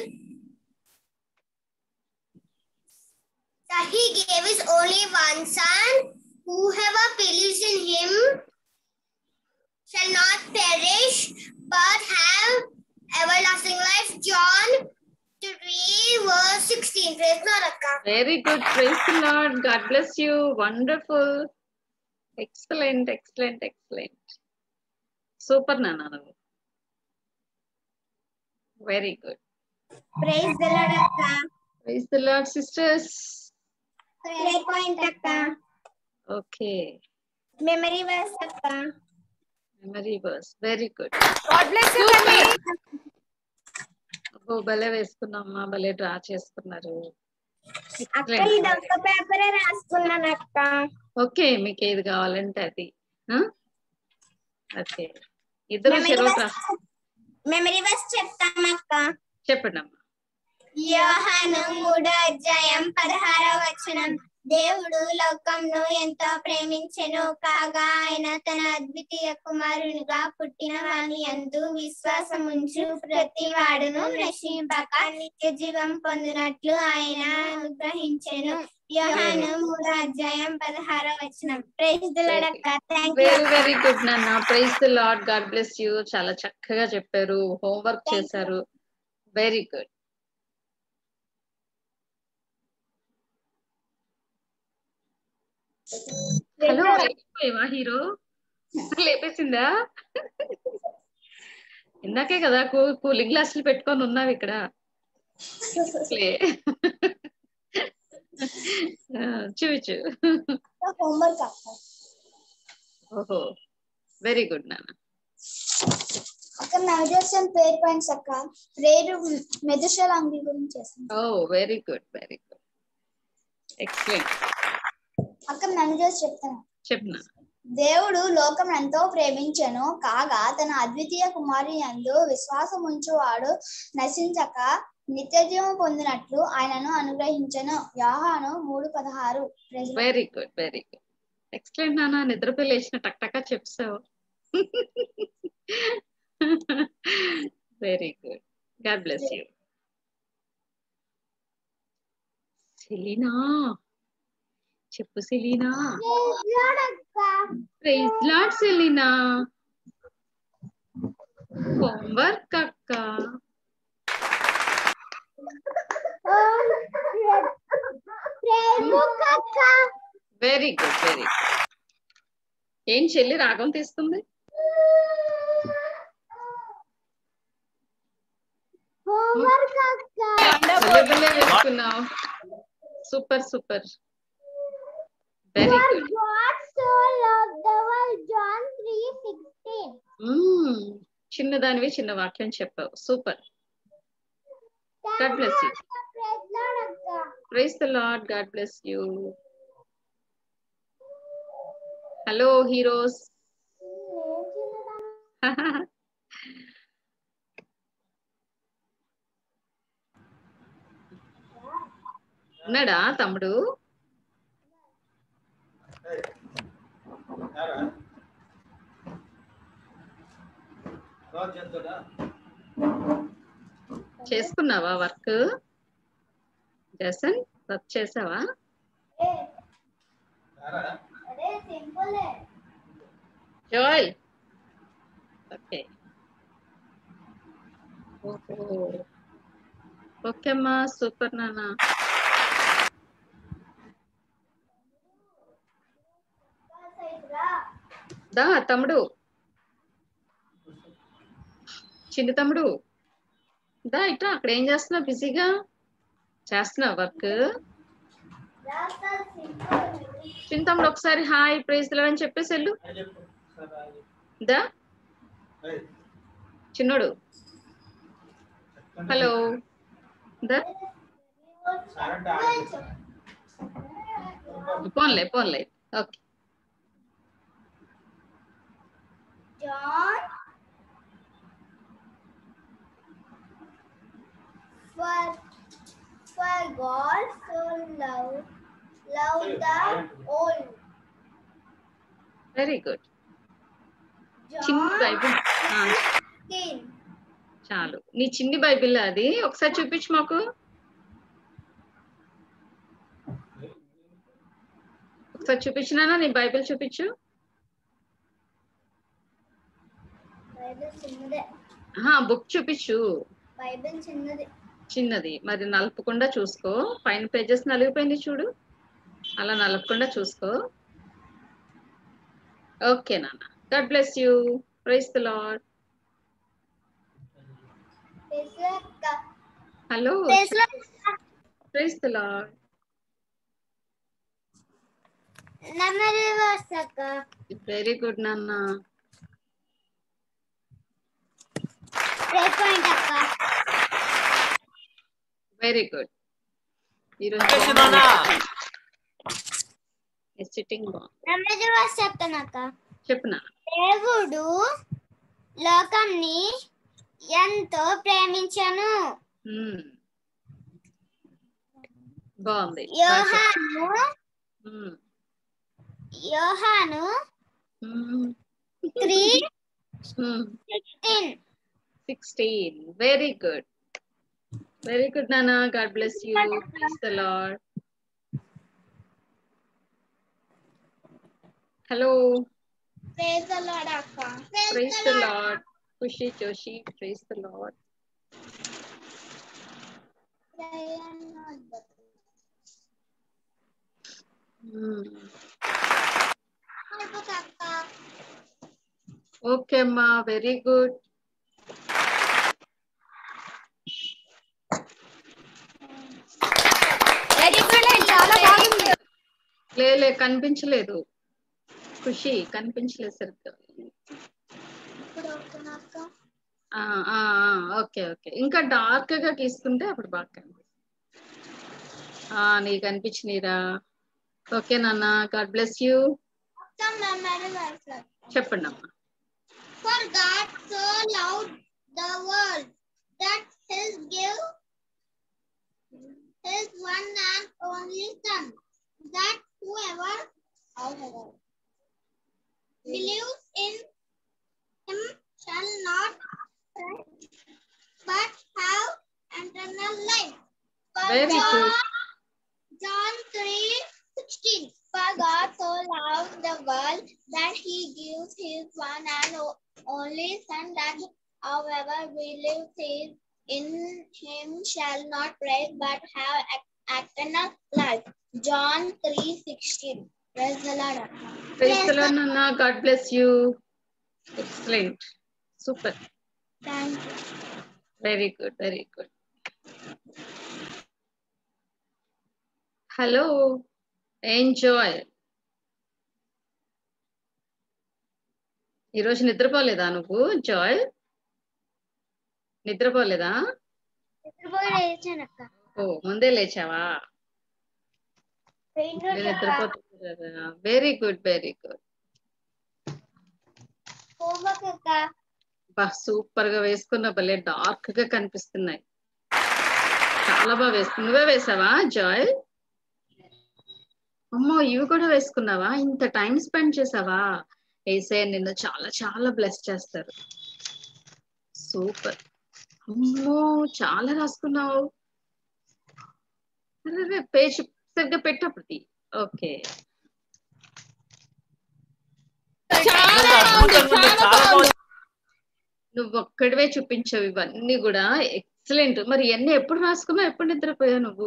that he gave his only one son, whoever believes in him shall not perish but have everlasting life. John three verse sixteen. Praise God, Akka. Very good. Praise the Lord. God bless you. Wonderful. Excellent, excellent, excellent. Super Nana. Very good. Praise the Lord, Akka. Praise the Lord, sisters. Prayer point, Akka. Okay. Memory verse, Akka. Memory verse. Very good. God bless you, Akka. ఓ భలే వేసుకున్నామ్మా, భలే డ్రా చేసుకున్నారు. అక్క ఇదొక్క పేపరే రాసుకున్నాను అక్క. ఓకే, మీకు ఏది కావాలంటే అది. ఓకే, ఇద్దరు చెరువు మెమరీ వర్స్ చెప్తామక్క. చెప్పండి అమ్మా. యోహాను మూడో అధ్యాయం పదహారవ వచనం. దేవుడు లోకంను ఎంతో ప్రేమించెను కాగా ఆయన తన అద్వితీయ కుమారునిగా పుట్టిన వాని యందు విశ్వాసముంచు ప్రతి వాడును నశింపక నిత్య జీవం పొందినట్లు ఆయన అనుగ్రహించెను. యోహాను మూడో అధ్యాయం పదహారవ వచనం. ప్రైజ్ ది లార్డ్ అక్క. థాంక్యూ. వెరీ వెరీ గుడ్ నాన్న. Praise the lord. God bless you. చాలా చక్కగా చెప్పారు, హోంవర్క్ చేశారు. వెరీ గుడ్. హలో, లేకపోయావా హీరో? లేపేసిందా? ఇందాకే కదా కూలింగ్ గ్లాసులు పెట్టుకొని ఉన్నావు ఇక్కడ. చూచు. హోంవర్క్ అక్క. ఓహో, వెరీ గుడ్ నాన్న. అక్క నవజోత్సవం ప్రేయర్ పాయింట్స్ అక్క. ప్రేయర్ మెదుషాల అంగి గురించి చేస్తాను. ఓ very good, very good, excellent. అక్క నవజోత్సవం చెప్తాను. చెప్పనా. దేవుడు లోకం ఎంతో ప్రేమించెను కాగా తన అద్వితీయ కుమారుని యందు విశ్వాసం ఉంచువాడు నశించక నిత్య జీవం పొందినట్లు ఆయనను అనుగ్రహించెను. యోహాను మూడు పదహారు. Very good, very good, excellent నాన్న. నిద్రపోయి లేచిన టక్ టకా చెప్పావు. Very good. God bless you. Selina చెప్పు. Selina. Praise lord Selina. Homework అక్క. Very good, very good. ఏం చెల్లి రాగం తీస్తుంది? వేసుకున్నావు. Super super, very good. చిన్నదానివి చిన్న వాక్యం చెప్పావు. Super. God bless you. Praise the Lord. God bless you. Hello, heroes. ఉన్నాడా తమ్ముడు? చేసుకున్నావా వర్క్? జసన్ వర్క్ చేసావా? జాయ్ ఓకే ఓహో ఓకే అమ్మా, సూపర్ నాన్న. దా తమ్ముడు, చిన్న తమ్ముడు దా ఇట్లా. అక్కడ ఏం చేస్తున్నావు? బిజీగా చేస్తున్నావు వర్క్? చిన్న తమ్ముడు ఒకసారి హాయ్ ప్రైజ్ ది లార్డ్ అని చెప్పేసి వెళ్ళు. దా చిన్నోడు హలో దా. పోన్లే పోన్లే okay. John for for God so loved loved the world. Very good. చిన్న John బైబిల్ fifteen. చాలు. నీ చిన్ని బైబిల్ అది ఒకసారి చూపించు మాకు. ఒకసారి చూపించినానా? నీ బైబిల్ చూపించు. బైబిల్ చిన్నదే. బుక్ చూపించు. బైబిల్ చిన్నది. చిన్నది మరి నలుపకుండా చూసుకో. పైన పేజెస్ నలిగిపోయింది చూడు, అలా నలపకుండా చూసుకో. ఓకే నాన్న. God bless you. Praise the lord. Hello praise the lord. Very good నాన్న. Very good. ఈరోజు సిట్టింగ్ బాగుంది. చెప్తానక్క. చెప్పు నాన్న. దేవుడు లోకంని ఎంతో ప్రేమించాను. మ్మ్. బాగుంది. యోహాను మ్మ్. యోహాను మ్మ్. త్రీ మ్మ్. Sixteen. Sixteen. Very good. Very good నాన్న. God bless you. Praise the lord. Hello praise the lord అక్క. Praise the lord. Khushi Joshi praise the lord. Okay అమ్మా, వెరీ గుడ్. లేలే కనిపించలేదు. ఖుషి కనిపించలేదు సరిగ్గా. Okay okay. ఇంకా డార్క్ గా గీసుకుంటే అప్పుడు బాగా కనిపిస్తుంది. నీకు అనిపించినరా? ఓకే నాన్న. God bless you. చెప్పండి అమ్మా. For God so loved the world that He gave His one and only Son, that whoever believes in Him shall not perish but have eternal life. For Very John, good. John three sixteen. For God so loved the world that He gives His one and only Son, that whoever believes in Him shall not perish but have eternal life. John three sixteen. Praise the Lord. Praise the Lord Nana. God bless you. Excellent. Super. Thank you. Very good. Very good. Hello. Enjoy. ఈరోజు నిద్రపోలేదా నువ్వు? జాయ్ నిద్రపోలేదా? నిద్రపోలే లేచాను అక్క. ఓ ముందే లేచావా? నేను నిద్రపోతున్నా. Very good very good. Homework అక్క. బా సూపర్ గా వేసుకున్న భలే డార్క్ గా కనిపిస్తున్నాయి. చాలా బాగా వేసుకున్నా. నువ్వే వేసావా జాయ్? అమ్మో ఇవి కూడా వేసుకున్నావా? ఇంత టైం స్పెండ్ చేసావా? వేసే నిన్ను చాలా చాలా బ్లెస్ చేస్తారు. సూపర్. అమ్మో చాలా రాసుకున్నావు. పేజ్ సరిగ్గా పెట్టప్పటి. ఓకే నువ్వు ఒక్కడివే చూపించావు ఇవన్నీ కూడా. ఎక్సలెంట్. మరి ఇవన్నీ ఎప్పుడు రాసుకున్నావు? ఎప్పుడు నిద్రపోయావు నువ్వు?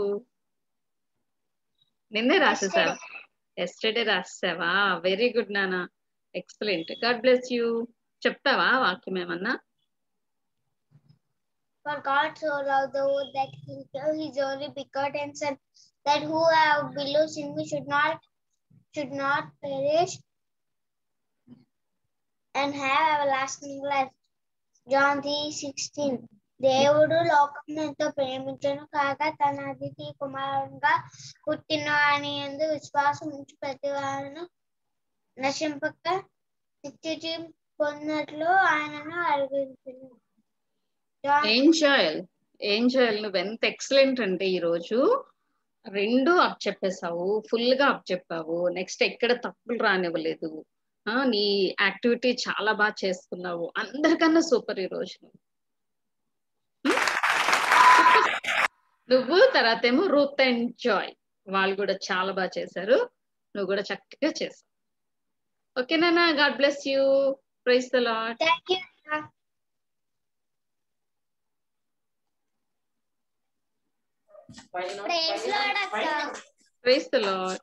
నిన్నే రాసేసావా? ఎస్టర్డే రాసేసావా? వెరీ గుడ్ నానా. ఎక్సలెంట్. God bless you. చెప్తావా వాక్యం ఏమన్నా? For God so loved the world that he gave his only begotten Son, that whoever believes in him should not should not perish and have everlasting life. John three sixteen. దేవుడు లోకమును ఎంతో ప్రేమించెను కాగా తన అతిథి కుమారునిగా పుట్టిన వాని యందు విశ్వాసం ఉంచి ప్రతి వారును నశింపక నిత్యజీవం పొందినట్లు ఆయనను అడిగించెను. ఏంజల్ ఏంజల్ నువ్వు ఎంత ఎక్సలెంట్ అంటే ఈ రోజు రెండు అప్ చెప్పేసావు. ఫుల్ గా అప్ చెప్పావు. నెక్స్ట్ ఎక్కడ తప్పులు రానివ్వలేదు. ఆ నీ యాక్టివిటీ చాలా బాగా చేసుకున్నావు. అందరికన్నా సూపర్ ఈ రోజు నువ్వు. తర్వాత ఏమో రూత్ అండ్ జాయ్ వాళ్ళు కూడా చాలా బాగా చేశారు. నువ్వు కూడా చక్కగా చేసావు. ఓకేనా? God bless you. Praise the lord. Thank you. Praise Lord akka. Praise the Lord.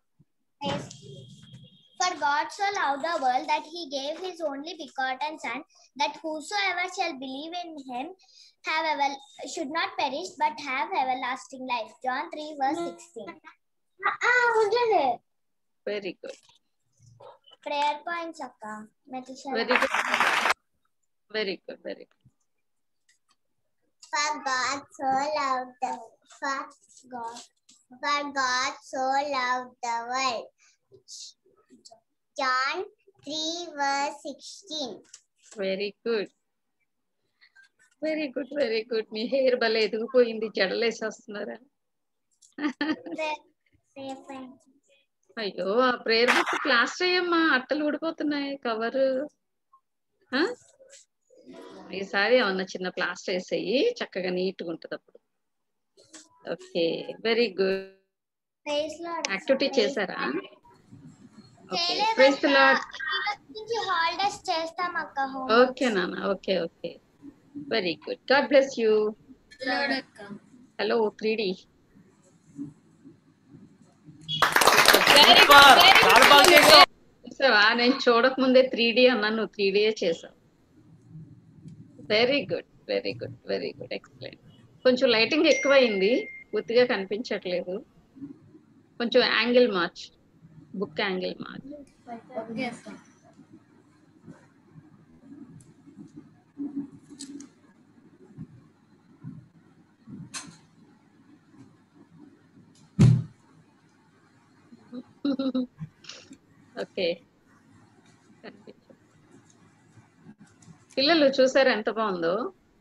For God so loved the world that he gave his only begotten Son, that whosoever shall believe in him have ever should not perish but have everlasting life. John three verse sixteen. Ah, undade. Very good. Prayer points akka. Metisha. Very good. Very good. Very good. For God so loved the for God for God so loved the world. John three verse sixteen. Very good. Very good. Very good. మీ హెయిర్ భలే ఎదిగిపోయింది. జడలేసి వస్తున్నారా? అయ్యో ఆ ప్రేయర్ బుక్ ప్లాస్టర్ అయ్యమ్మా. అట్టలు ఊడిపోతున్నాయి కవరు. ఈసారి ఏమన్నా చిన్న ప్లాస్టర్ వేసేయి. చక్కగా నీట్గా ఉంటుంది అప్పుడు. Okay very good. యాక్టివిటీ చేశారా? Praise the lord. హాలిడేస్ చేస్తాం అక్క. ఓకే నాన్న. Okay okay very good. God bless you. Hello three D. చూసావా? నేను చూడక ముందే త్రీ డి అన్నాను. నువ్వు త్రీ డి చేసావు. Very good very good very good. Excellent. కొంచెం లైటింగ్ ఎక్కువైంది. పూర్తిగా కనిపించట్లేదు. కొంచెం యాంగిల్ మార్చ్. బుక్ యాంగిల్ మార్చ్. ఓకే పిల్లలు చూసారా ఎంత బాగుందో?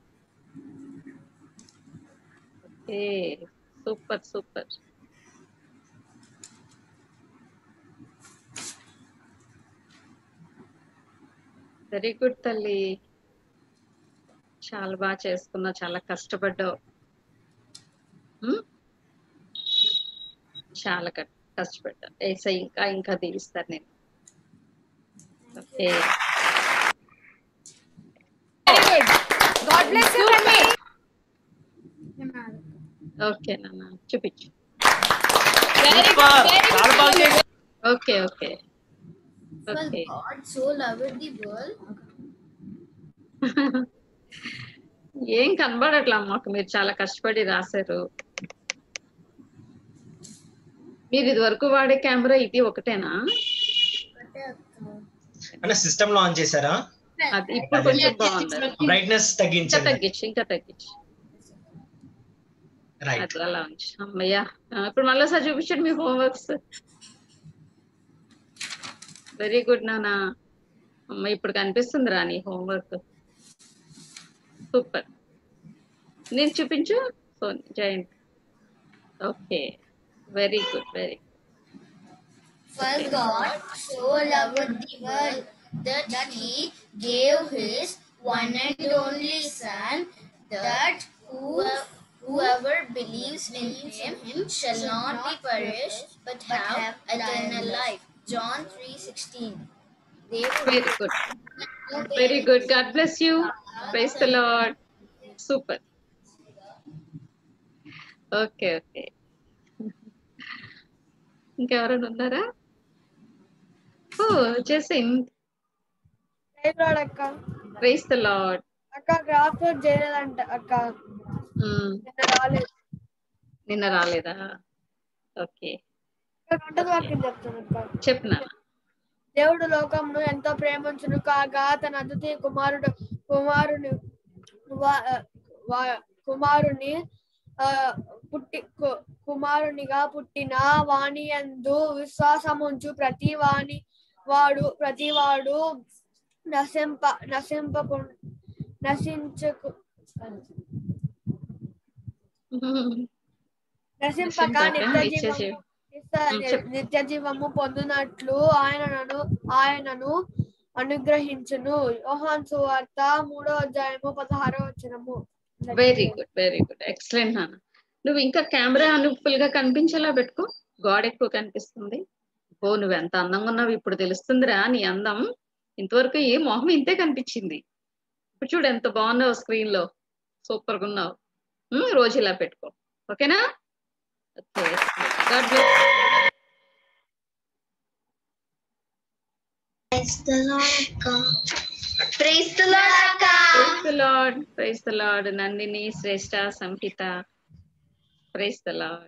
Okay super super. Very good తల్లి. చాలా బాగా చేసుకున్నావు. చాలా కష్టపడ్డావు. చాలా కష్టపడ్డా. ఏసై ఇంకా ఇంకా దీవిస్తారు నేను. ఓకే ఓకే నాన్న చూపించు. Okay okay okay. ఏం కనబడట్లా మాకు. మీరు చాలా కష్టపడి రాశారు. మీరు ఇది వరకు వాడే కెమెరా ఇది ఒకటేనా? సిస్టమ్ లో ఆన్ చేశారా? అది ఇప్పుడు కొంచెం బాగుంది. బ్రైట్నెస్ తగ్గించండి. తగ్గించి ఇంకా తగ్గించి. రైట్ అది అలా ఉంచు. అమ్మయ్యా ఆ, ఇప్పుడు మళ్ళీ సార్ చూపించండి మీ హోంవర్క్స్. వెరీ గుడ్ నానా. అమ్మ ఇప్పుడు కనిపిస్తుందిరా నీ హోంవర్క్. సూపర్. నేను చూపించు phone Jayanth. Okay very good very For God so loved the world that he gave his one and only Son, that who- whoever believes in him shall not be perished, but have eternal life. John three sixteen. Very good very good. God bless you. Praise the lord. Super. Okay okay. ఇంకెవరైనా ఉన్నారా? ఓ జసింత్. అక్క ప్రైజ్ ద లార్డ్. అక్క గ్రాఫ్ వర్క్ చేయలేదంట అక్క. నిన్న రాలేదు. నిన్న రాలేదా? ఓకే గంటల వాక్యం చెప్తాను అక్క. చెప్పనా. దేవుడు లోకమును ఎంతో ప్రేమించును కాగా తన అద్వితీయ కుమారుడు కుమారుని వా- వా- కుమారుని ఆ పుట్టి కు- కుమారునిగా పుట్టిన వాణి యందు విశ్వాసముంచు ప్రతి వాణి వాడు ప్రతి వాడు నశింప నశింపకు నశించకు నశింపక నిత్య జీవము నిత్య జీవము పొందినట్లు ఆయనను ఆయనను అనుగ్రహించును. యోహాను సువార్త మూడో అధ్యాయము పదహారో వచనము. Very good very good. Excellent నాన్న. నువ్వు ఇంకా కెమెరా ఫుల్ గా కనిపించేలా పెట్టుకో. గాడ్ ఎక్కువ కనిపిస్తుంది. ఓ నువ్వు ఎంత అందంగా ఉన్నావు ఇప్పుడు తెలుస్తుందిరా నీ అందం. ఇంతవరకు ఏ మొహం ఇంతే కనిపించింది. ఇప్పుడు చూడు ఎంత బాగున్నావు స్క్రీన్ లో. సూపర్ గా ఉన్నావు. ఉమ్, రోజు ఇలా పెట్టుకో. ఓకేనా? Okay. God bless. Praise the Lord అక్క. Praise the Lord అక్క. Praise the lord. Praise the lord. Nandini, Shreshta, Samhita. Praise the lord.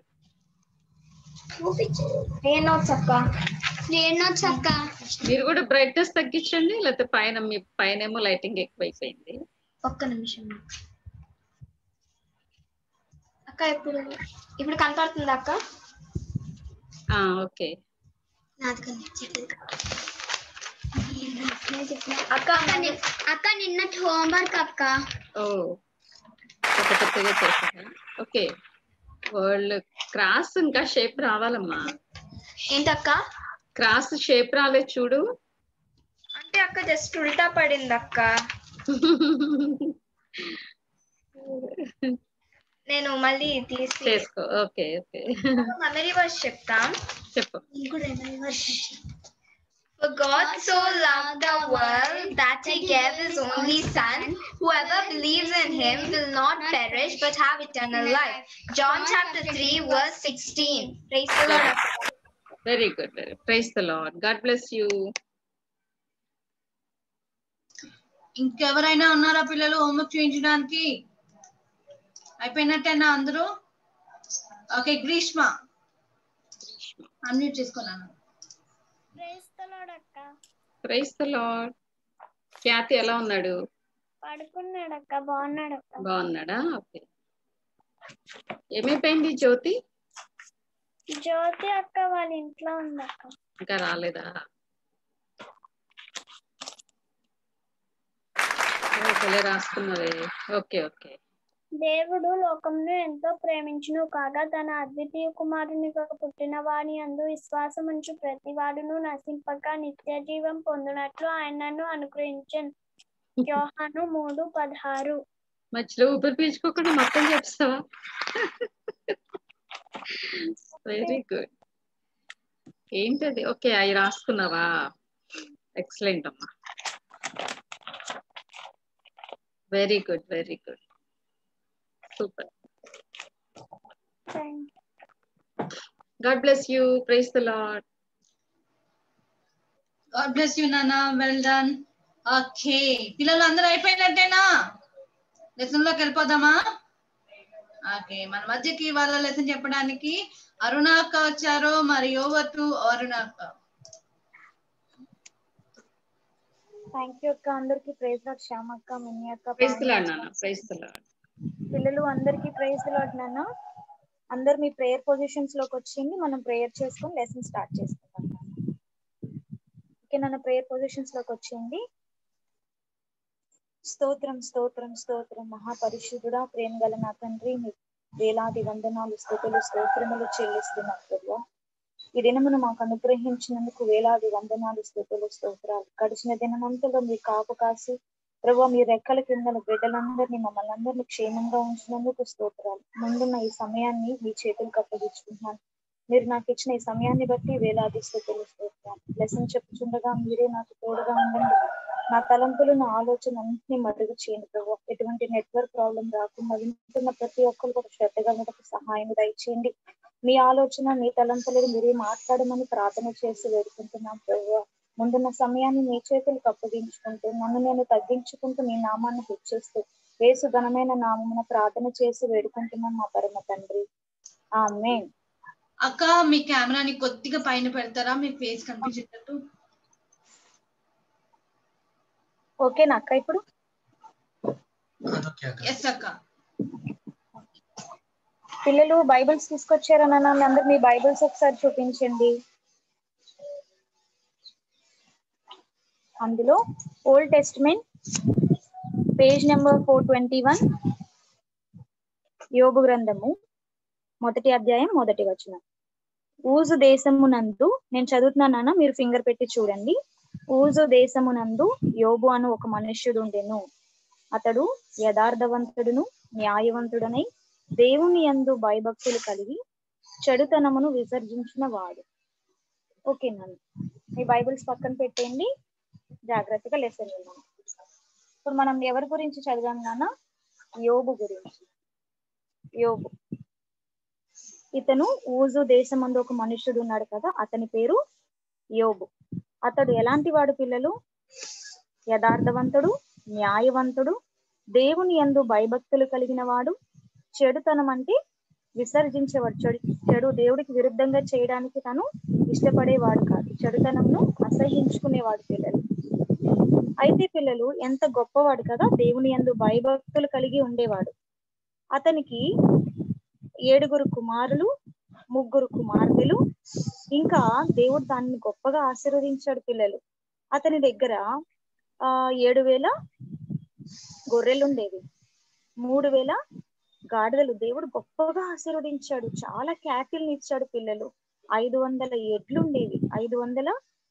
ఏ నోట్స్ అక్క? ఏ నోట్స్ అక్క? మీరు కూడా బ్రైట్నెస్ తగ్గించండి, లేకపోతే పైన మీ పైన ఏమో లైటింగ్ ఎక్కువైపోయింది. ఒక్క నిమిషం అక్క. ఇప్పుడు ఇప్పుడు కనపడుతుందా అక్క? ఆ ఓకే. అక్క అక్క నిన్నటి హోంవర్క్ అక్క. ఓ కొత్త కొత్తగా చేశారా? ఓకే. వరల్డ్ క్రాస్ ఇంకా షేప్ రావాలమ్మా. ఏంటక్క? క్రాస్ షేప్ రాలేదు చూడు. అంటే అక్క జస్ట్ ఉల్టా పడింది అక్క. నేను మళ్ళీ తీసి చేసుకో. Okay okay. మెమరీ వర్స్ చెప్తా. చెప్పు. For God so loved the world that he gave his only Son. Whoever believes in him will not perish but have eternal life. John chapter three verse sixteen. Praise the Lord. Very good. Very praise the Lord. God bless you. ఇంకెవరైనా ఉన్నారా పిల్లలు హోంవర్క్ చేయించడానికి? అయిపోయినట్టేనా అందరూ? ఓకే. గ్రీష్మ అన్మ్యూట్ చేసుకున్నాను. Praise the Lord అక్క. Praise the Lord. ఖ్యాతి ఎలా ఉన్నాడు? పడుకున్నాడు అక్క. బాగున్నాడు అక్క. బాగున్నాడా? ఓకే. ఏమైపోయింది జ్యోతి? జ్యోతి అక్క వాళ్ళ ఇంట్లో ఉంది అక్క. ఇంకా రాలేదా? ఓకే రాసుకున్నవే. Okay okay. దేవుడు లోకమును ఎంతో ప్రేమించును కాగా తన అద్వితీయ కుమారుని పుట్టిన వాని యందు విశ్వాసముంచు ప్రతి వాడును నశింపక నిత్య జీవం పొందినట్లు ఆయనను అనుగ్రహించను. యోహాను మూడు పదహారు. మధ్యలో ఊపిరి పీల్చుకోకుండా మొత్తం చెప్తావా? Very good. ఏంటది? ఓకే అవి రాసుకున్నావా? ఎక్సలెంట్ అమ్మా. Very good very good. Super. God bless you. Praise the Lord. God bless you నాన్న. Well done. ఓకే పిల్లలు అందరూ అయిపోయినట్టేనా? లెసన్ లోకి వెళ్ళిపోదామా? ఓకే మన మధ్యకి వాళ్ళ లెసన్ చెప్పడానికి అరుణ అక్క వచ్చారు. మరి ఓవర్ టు అరుణ అక్క. థ్యాంక్ యూ అక్క. అందరికి ప్రైజ్ లార్డ్. శ్యామ అక్క, మిన్ని అక్క, ప్రైజ్ ద లార్డ్ నాన్న. Praise the Lord. పిల్లలు అందరికి ప్రైజ్ లార్డ్ నాన్న. అందరు మీ ప్రేయర్ పొజిషన్స్ లోకి వచ్చింది, మనం ప్రేయర్ చేసుకొని లెసన్ స్టార్ట్ చేసుకుందాం. ఓకే నాన్న, ప్రేయర్ పొజిషన్స్ లోకి వచ్చింది. స్తోత్రం స్తోత్రం స్తోత్రం మహాపరిశుద్ధుడా, ప్రేమ గల నా తండ్రి, మీ వేలాది వందనాలు స్తుతులు స్తోత్రములు చెల్లిస్తున్నాం ప్రభు. ఈ దినమును మాకు అనుగ్రహించినందుకు వేలాది వందనాలు స్తుతులు స్తోత్రాలు. గడిచిన దినమంతలో మీ కాపు కాసి ప్రభు మీ రెక్కల కింద బిడ్డలందరినీ మమ్మల్ని అందరినీ క్షేమంగా ఉంచినందుకు స్తోత్రాలు. ముందున్న ఈ సమయాన్ని మీ చేతులకు అప్పగించుకుంటున్నాను. మీరు నాకు ఇచ్చిన ఈ సమయాన్ని బట్టి వేలాది స్తుతులు స్తోత్రాలు. లెసన్ చెప్పుచుండగా మీరే నాకు తోడుగా ఉండండి. నా తలంపులు నా ఆలోచన అన్నింటినీ మరుగు చేయండి ప్రభు. ఎటువంటి నెట్వర్క్ ప్రాబ్లం రాకుండా వింటున్న ప్రతి ఒక్కరు కూడా శ్రద్ధగా ఉండటకు సహాయం దయచేయండి. మీ ఆలోచన మీ తలంపులను మీరే మాట్లాడమని ప్రార్థన చేసి వేడుకుంటున్నాం ప్రభు. ముందున్న సమయాన్ని మీ చేతులకు అప్పగించుకుంటూ నన్ను నేను తగ్గించుకుంటూ మీ నామాన్ని హెచ్చిస్తూ యేసు ఘనమైన నామమున ప్రార్థన చేసి వేడుకుంటున్నాం మా పరమ తండ్రి, ఆమేన్. అక్క మీ కెమెరాని కొద్దిగా పైన పెడతారా, మీ ఫేస్ కనిపించేటట్టు? ఓకేనా అక్క? ఇప్పుడు ఎస్ అక్క. పిల్లలు బైబిల్స్ తీసుకొచ్చారా నాన్న? అందరు మీ బైబిల్స్ ఒకసారి చూపించండి. అందులో old testament page number four twenty one యోబు గ్రంథము మొదటి అధ్యాయం మొదటి వచనం. ఊజు దేశమునందు, నేను చదువుతున్నానా, మీరు ఫింగర్ పెట్టి చూడండి. ఊజు దేశమునందు యోబు అను ఒక మనుష్యుడు ఉండెను. అతడు యథార్థవంతుడును న్యాయవంతుడనై దేవుని యందు భయభక్తులు కలిగి చెడుతనమును విసర్జించిన వాడు. ఓకేనండి, మీ బైబిల్స్ పక్కన పెట్టండి, జాగ్రత్తగా లెసన్ విన్నాం. ఇప్పుడు మనం ఎవరి గురించి చదివాం నాన్న? యోబు గురించి. యోబు ఇతను ఊజు దేశమందు ఒక మనుష్యుడు ఉన్నాడు కదా, అతని పేరు యోబు. అతడు ఎలాంటి వాడు పిల్లలు? యథార్థవంతుడు, న్యాయవంతుడు, దేవుని యందు భయభక్తులు కలిగిన వాడు. చెడుతనం అంటే విసర్జించేవాడు. చెడు చెడు దేవుడికి విరుద్ధంగా చేయడానికి తను ఇష్టపడేవాడు కాదు. చెడుతనంను అసహించుకునేవాడు పిల్లలు. అయితే పిల్లలు ఎంత గొప్పవాడు కదా, దేవుని యందు భయభక్తులు కలిగి ఉండేవాడు. అతనికి ఏడుగురు కుమారులు, ముగ్గురు కుమార్తెలు, ఇంకా దేవుడు దాన్ని గొప్పగా ఆశీర్వదించాడు పిల్లలు. అతని దగ్గర ఆ ఏడు వేల గొర్రెలు ఉండేవి, మూడు వేల గాడిదలు. దేవుడు గొప్పగా ఆశీర్వదించాడు. చాలా క్యాటిల్ని ఇచ్చాడు పిల్లలు. ఐదు వందల ఎడ్లు ఉండేవి, ఐదు వందల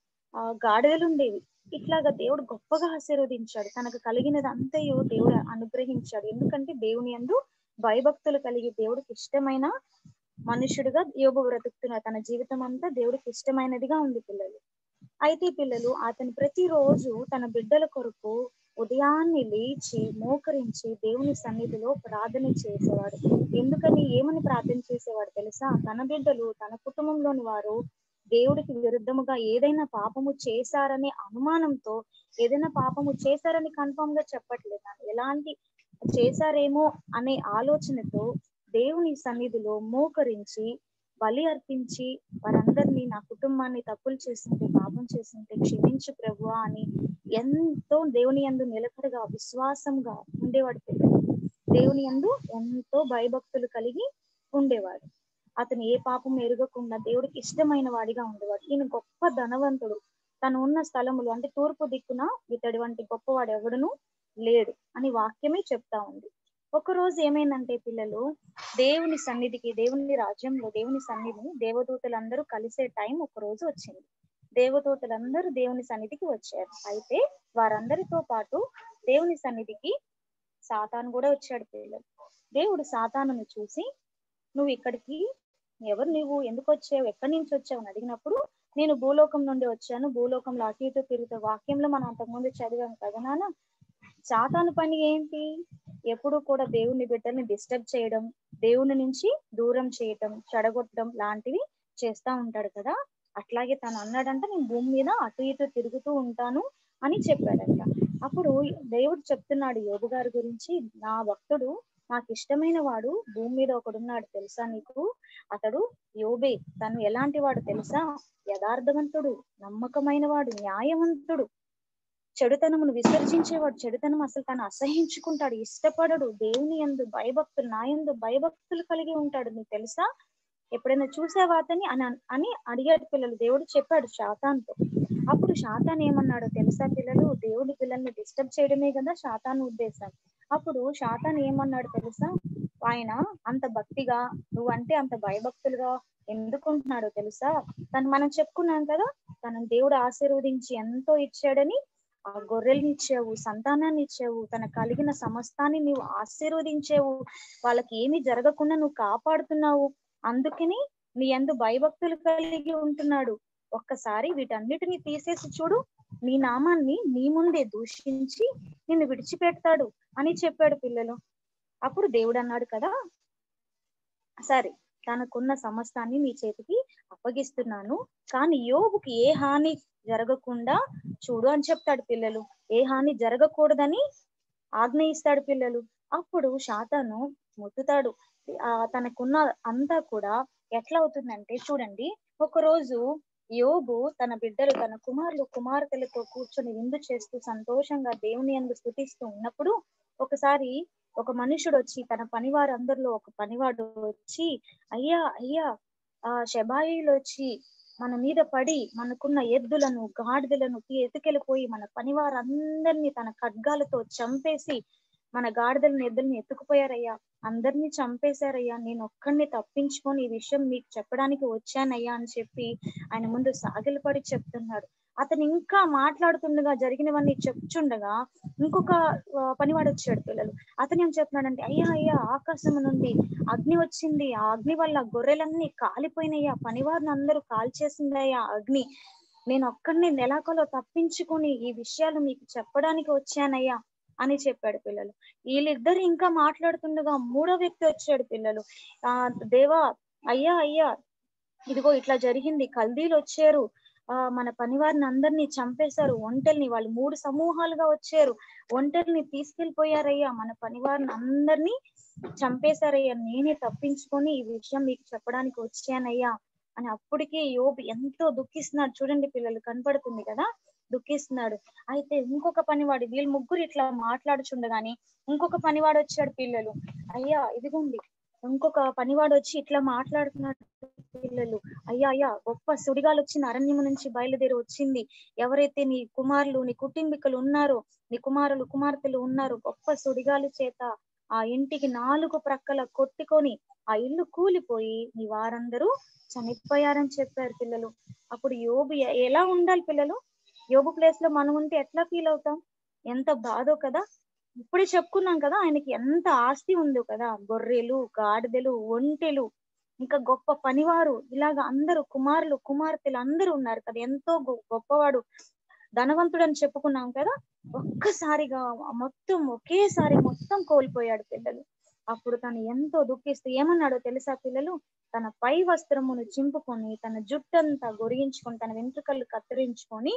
ఆ గాడిదలు ఉండేవి. ఇట్లాగా దేవుడు గొప్పగా ఆశీర్వదించాడు. తనకు కలిగినది అంతయు దేవుడు అనుగ్రహించాడు. ఎందుకంటే దేవుని యందు భయభక్తులు కలిగి దేవుడికి ఇష్టమైన మనుషుడుగా యోబు బ్రతుకుతున్నాడు. తన జీవితం అంతా దేవుడికి ఇష్టమైనదిగా ఉంది పిల్లలు. అయితే పిల్లలు అతను ప్రతిరోజు తన బిడ్డల కొరకు ఉదయాన్నే లేచి మోకరించి దేవుని సన్నిధిలో ప్రార్థన చేసేవాడు. ఎందుకని, ఏమని ప్రార్థన చేసేవాడు తెలుసా? తన బిడ్డలు, తన కుటుంబంలోని వారు దేవుడికి విరుద్ధముగా ఏదైనా పాపము చేశారనే అనుమానంతో, ఏదైనా పాపము చేశారని కన్ఫర్మ్ గా చెప్పట్లేదు, ఎలాంటి చేశారేమో అనే ఆలోచనతో దేవుని సన్నిధిలో మోకరించి బలి అర్పించి వారందరినీ, నా కుటుంబాన్ని తప్పులు చేస్తుంటే, పాపం చేస్తుంటే క్షమించు ప్రభువా అని ఎంతో దేవుని యందు నిలకడగా విశ్వాసంగా ఉండేవాడు పిల్లలు. దేవుని యందు ఎంతో భయభక్తులు కలిగి ఉండేవాడు. అతను ఏ పాపం ఎరగకుండా దేవుడికి ఇష్టమైన వాడిగా ఉండేవాడు. ఈయన గొప్ప ధనవంతుడు. తను ఉన్న స్థలములు అంటే తూర్పు దిక్కున ఇతడి వంటి గొప్పవాడు ఎవడును లేడు అని వాక్యమే చెప్తా ఉంది. ఒక రోజు ఏమైందంటే పిల్లలు, దేవుని సన్నిధికి, దేవుని రాజ్యంలో దేవుని సన్నిధిని దేవదూతలందరూ కలిసే టైం ఒక రోజు వచ్చింది. దేవదూతలందరూ దేవుని సన్నిధికి వచ్చారు. అయితే వారందరితో పాటు దేవుని సన్నిధికి సాతాను కూడా వచ్చాడు పిల్లలు. దేవుడు సాతానును చూసి, నువ్వు ఇక్కడికి ఎవరు, నువ్వు ఎందుకు వచ్చావు, ఎక్కడి నుంచి వచ్చావు అని అడిగినప్పుడు, నేను భూలోకం నుండి వచ్చాను, భూలోకంలో అటు ఇటు తిరుగుతా. వాక్యంలో మనం అంతకుముందు చదివాం కదా నాన్న. సాతాను పని ఏంటి? ఎప్పుడు కూడా దేవుని బిడ్డల్ని డిస్టర్బ్ చేయడం, దేవుని నుంచి దూరం చేయటం, చెడగొట్టడం లాంటివి చేస్తా ఉంటాడు కదా. అట్లాగే తను అన్నాడంట, నేను భూమి మీద అటు ఇటు తిరుగుతూ ఉంటాను అని చెప్పాడంట. అప్పుడు దేవుడు చెప్తున్నాడు యోబు గారి గురించి, నా భక్తుడు, నాకు ఇష్టమైన వాడు భూమి మీద ఒకడున్నాడు తెలుసా నీకు, అతడు యోబే. తను ఎలాంటి వాడు తెలుసా? యథార్థవంతుడు, నమ్మకమైన వాడు, న్యాయవంతుడు. చెడుతనమును విసర్జించేవాడు. చెడుతనం అసలు తను అసహించుకుంటాడు, ఇష్టపడడు. దేవుని యందు భయభక్తులు, నా యందు భయభక్తులు కలిగి ఉంటాడు. నీకు తెలుసా? ఎప్పుడైనా చూసావా అతని అని అని అడిగాడు పిల్లలు. దేవుడు చెప్పాడు శాతాన్తో. అప్పుడు శాతాన్ ఏమన్నాడో తెలుసా పిల్లలు? దేవుడి పిల్లల్ని డిస్టర్బ్ చేయడమే కదా శాతాన్ ఉద్దేశం. అప్పుడు శాతాన్ ఏమన్నాడు తెలుసా? ఆయన అంత భక్తిగా, నువ్వంటే అంత భయభక్తులుగా ఎందుకుంటున్నాడో తెలుసా? తను మనం చెప్పుకున్నాం కదా, తన దేవుడు ఆశీర్వదించి ఎంతో ఇచ్చాడని. ఆ గొర్రెల్ని ఇచ్చావు, సంతానాన్ని ఇచ్చావు, తన కలిగిన సమస్తాన్ని నువ్వు ఆశీర్వదించావు, వాళ్ళకి ఏమి జరగకుండా నువ్వు కాపాడుతున్నావు. అందుకని నీ యందు భయభక్తులు కలిగి ఉంటున్నాడు. ఒక్కసారి వీటన్నిటిని తీసేసి చూడు, నీ నామాన్ని నీ ముందే దూషించి నిన్ను విడిచిపెడతాడు అని చెప్పాడు పిల్లలు. అప్పుడు దేవుడు అన్నాడు కదా, సరే తనకున్న సమస్తాన్ని నీ చేతికి అప్పగిస్తున్నాను, కానీ యోబుకి ఏ హాని జరగకుండా చూడు అని చెప్తాడు పిల్లలు. ఏ హాని జరగకూడదని ఆజ్ఞ ఇస్తాడు పిల్లలు. అప్పుడు శాతాను మొత్తుతాడు. ఆ తనకున్న అంతా కూడా ఎట్లా అవుతుందంటే చూడండి, ఒక రోజు యోబు తన బిడ్డలు, తన కుమారులు కుమార్తెలతో కూర్చొని విందు చేస్తూ సంతోషంగా దేవుని యందు స్తుతిస్తూ ఉన్నప్పుడు ఒకసారి ఒక మనుషుడు వచ్చి, తన పనివారు అందరిలో ఒక పనివాడు వచ్చి, అయ్యా అయ్యా ఆ శబాయిలు వచ్చి మన మీద పడి మనకున్న ఎద్దులను గాడిదలను ఎత్తుకెళ్ళిపోయి మన పనివారందరినీ తన ఖడ్గాలతో చంపేసి మన గాడిదలను ఎద్దుల్ని ఎత్తుకుపోయారయ్యా, అందరినీ చంపేశారయ్యా, నేను ఒక్కడిని తప్పించుకొని ఈ విషయం మీకు చెప్పడానికి వచ్చానయ్యా అని చెప్పి ఆయన ముందు సాగిలపడి చెప్తున్నాడు. అతను ఇంకా మాట్లాడుతుండగా జరిగినవన్నీ చెప్తుండగా ఇంకొక పనివాడు వచ్చాడు పిల్లలు. అతను ఏం చెప్తున్నాడంటే, అయ్యా అయ్యా ఆకాశం నుండి అగ్ని వచ్చింది, ఆ అగ్ని వల్ల గొర్రెలన్నీ కాలిపోయినయ్యా, పనివారిని అందరూ కాల్చేసిందయ్యా అగ్ని, నేను ఒక్కడిని నెలాకలో తప్పించుకొని ఈ విషయాలు మీకు చెప్పడానికి వచ్చానయ్యా అని చెప్పాడు పిల్లలు. వీళ్ళిద్దరు ఇంకా మాట్లాడుతుండగా మూడో వ్యక్తి వచ్చాడు పిల్లలు. ఆ దేవా అయ్యా అయ్యా ఇదిగో ఇట్లా జరిగింది, కల్దీలు వచ్చారు, ఆ మన పనివారిని అందరినీ చంపేశారు, ఒంటెల్ని వాళ్ళు మూడు సమూహాలుగా వచ్చారు, ఒంటెల్ని తీసుకెళ్లిపోయారయ్యా, మన పనివారిని అందరినీ చంపేశారయ్యా, నేనే తప్పించుకొని ఈ విషయం మీకు చెప్పడానికి వచ్చానయ్యా అని. అప్పటికే యోబు ఎంతో దుఃఖిస్తున్నాడు. చూడండి పిల్లలు, కనపడుతుంది కదా, దుఃఖిస్తున్నాడు. అయితే ఇంకొక పనివాడు, వీళ్ళు ముగ్గురు ఇట్లా మాట్లాడుచుండగానే ఇంకొక పనివాడు వచ్చాడు పిల్లలు. అయ్యా ఇదిగోండి, ఇంకొక పనివాడు వచ్చి ఇట్లా మాట్లాడుతున్నాడు పిల్లలు. అయ్యా అయ్యా గొప్ప సుడిగాలు వచ్చిన అరణ్యం నుంచి బయలుదేరి వచ్చింది, ఎవరైతే నీ కుమారులు నీ కుటుంబీకులు ఉన్నారో, నీ కుమారులు కుమార్తెలు ఉన్నారో, గొప్ప సుడిగాలి చేత ఆ ఇంటికి నాలుగు ప్రక్కల కొట్టుకొని ఆ ఇల్లు కూలిపోయి నీ వారందరూ చనిపోయారని చెప్పారు పిల్లలు. అప్పుడు యోబు ఎలా ఉండాలి పిల్లలు? యోబు ప్లేస్ లో మనం ఉంటే ఎట్లా ఫీల్ అవుతాం? ఎంత బాధో కదా. ఇప్పుడే చెప్పుకున్నాం కదా, ఆయనకి ఎంత ఆస్తి ఉందో కదా, గొర్రెలు గాడిదలు ఒంటెలు ఇంకా గొప్ప పనివారు, ఇలాగ అందరూ కుమారులు కుమార్తెలు అందరూ ఉన్నారు కదా, ఎంతో గొప్పవాడు ధనవంతుడు అని చెప్పుకున్నాం కదా. ఒక్కసారిగా మొత్తం ఒకేసారి మొత్తం కోల్పోయాడు పిల్లలు. అప్పుడు తను ఎంతో దుఃఖిస్తూ ఏమన్నాడో తెలుసా పిల్లలు? తన పై వస్త్రమును చింపుకొని తన జుట్టంతా గొరిగించుకొని తన వెంట్రుకలు కత్తిరించుకొని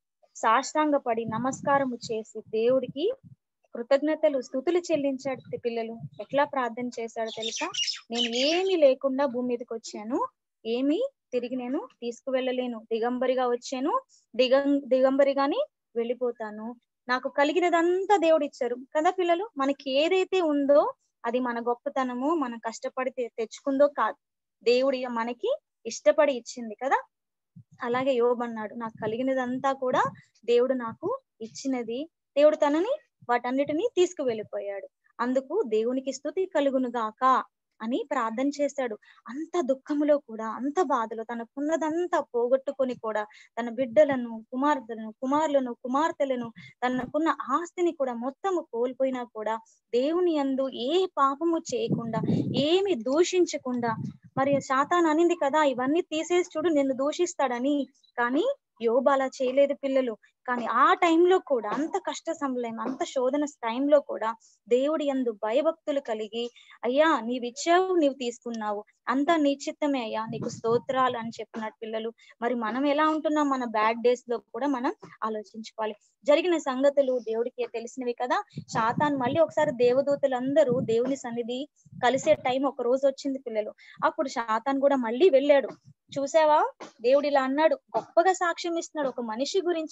సాష్టాంగపడి నమస్కారము చేసి దేవుడికి కృతజ్ఞతలు స్తుతులు చెల్లించాడు పిల్లలు. ఎట్లా ప్రార్థన చేశాడో తెలుసా? నేను ఏమీ లేకుండా భూమి మీదకి వచ్చాను, ఏమి తిరిగి నేను తీసుకువెళ్ళలేను, దిగంబరిగా వచ్చాను, దిగం దిగంబరిగానే వెళ్ళిపోతాను, నాకు కలిగినదంతా దేవుడు ఇచ్చారు కదా పిల్లలు. మనకి ఏదైతే ఉందో అది మన గొప్పతనము, మనం కష్టపడి తెచ్చుకుందో కాదు, దేవుడి మనకి ఇష్టపడి ఇచ్చింది కదా. అలాగే యోబు అన్నాడు, నాకు కలిగినదంతా కూడా దేవుడు నాకు ఇచ్చినది, దేవుడు తనని వాటన్నిటిని తీసుకువెళ్ళిపోయాడు, అందుకు దేవునికి స్తుతి కలుగును గాక అని ప్రార్థన చేశాడు. అంత దుఃఖములో కూడా, అంత బాధలో తనకున్నదంతా పోగొట్టుకొని కూడా తన బిడ్డలను కుమార్తెలను కుమారులను కుమార్తెలను తనకున్న ఆస్తిని కూడా మొత్తము కోల్పోయినా కూడా దేవుని యందు ఏ పాపము చేయకుండా ఏమి దూషించకుండా, మరి సాతాను అనింది కదా ఇవన్నీ తీసేసి చూడు నిన్ను దూషిస్తాడని, కానీ యోబు అలా చేయలేదు పిల్లలు. కానీ ఆ టైంలో కూడా, అంత కష్ట సమయం, అంత శోధన టైంలో కూడా దేవుడి యందు భయభక్తులు కలిగి, అయ్యా నీవు ఇచ్చావు, నీవు తీసుకున్నావు, అంతా నీ చిత్తమే అయ్యా, నీకు స్తోత్రాలు అని చెప్పినట్టు పిల్లలు. మరి మనం ఎలా ఉంటున్నాం? మన బ్యాడ్ డేస్ లో కూడా మనం ఆలోచించుకోవాలి. జరిగిన సంగతులు దేవుడికి తెలిసినవి కదా. సాతాను మళ్ళీ ఒకసారి దేవదూతలందరూ దేవుని సన్నిధి కలిసే టైం ఒక రోజు వచ్చింది పిల్లలు. అప్పుడు సాతాను కూడా మళ్ళీ వెళ్ళాడు. చూసావా, దేవుడు ఇలా అన్నాడు, గొప్పగా సాక్ష్యం ఇస్తున్నాడు, ఒక మనిషి గురించి దేవుడే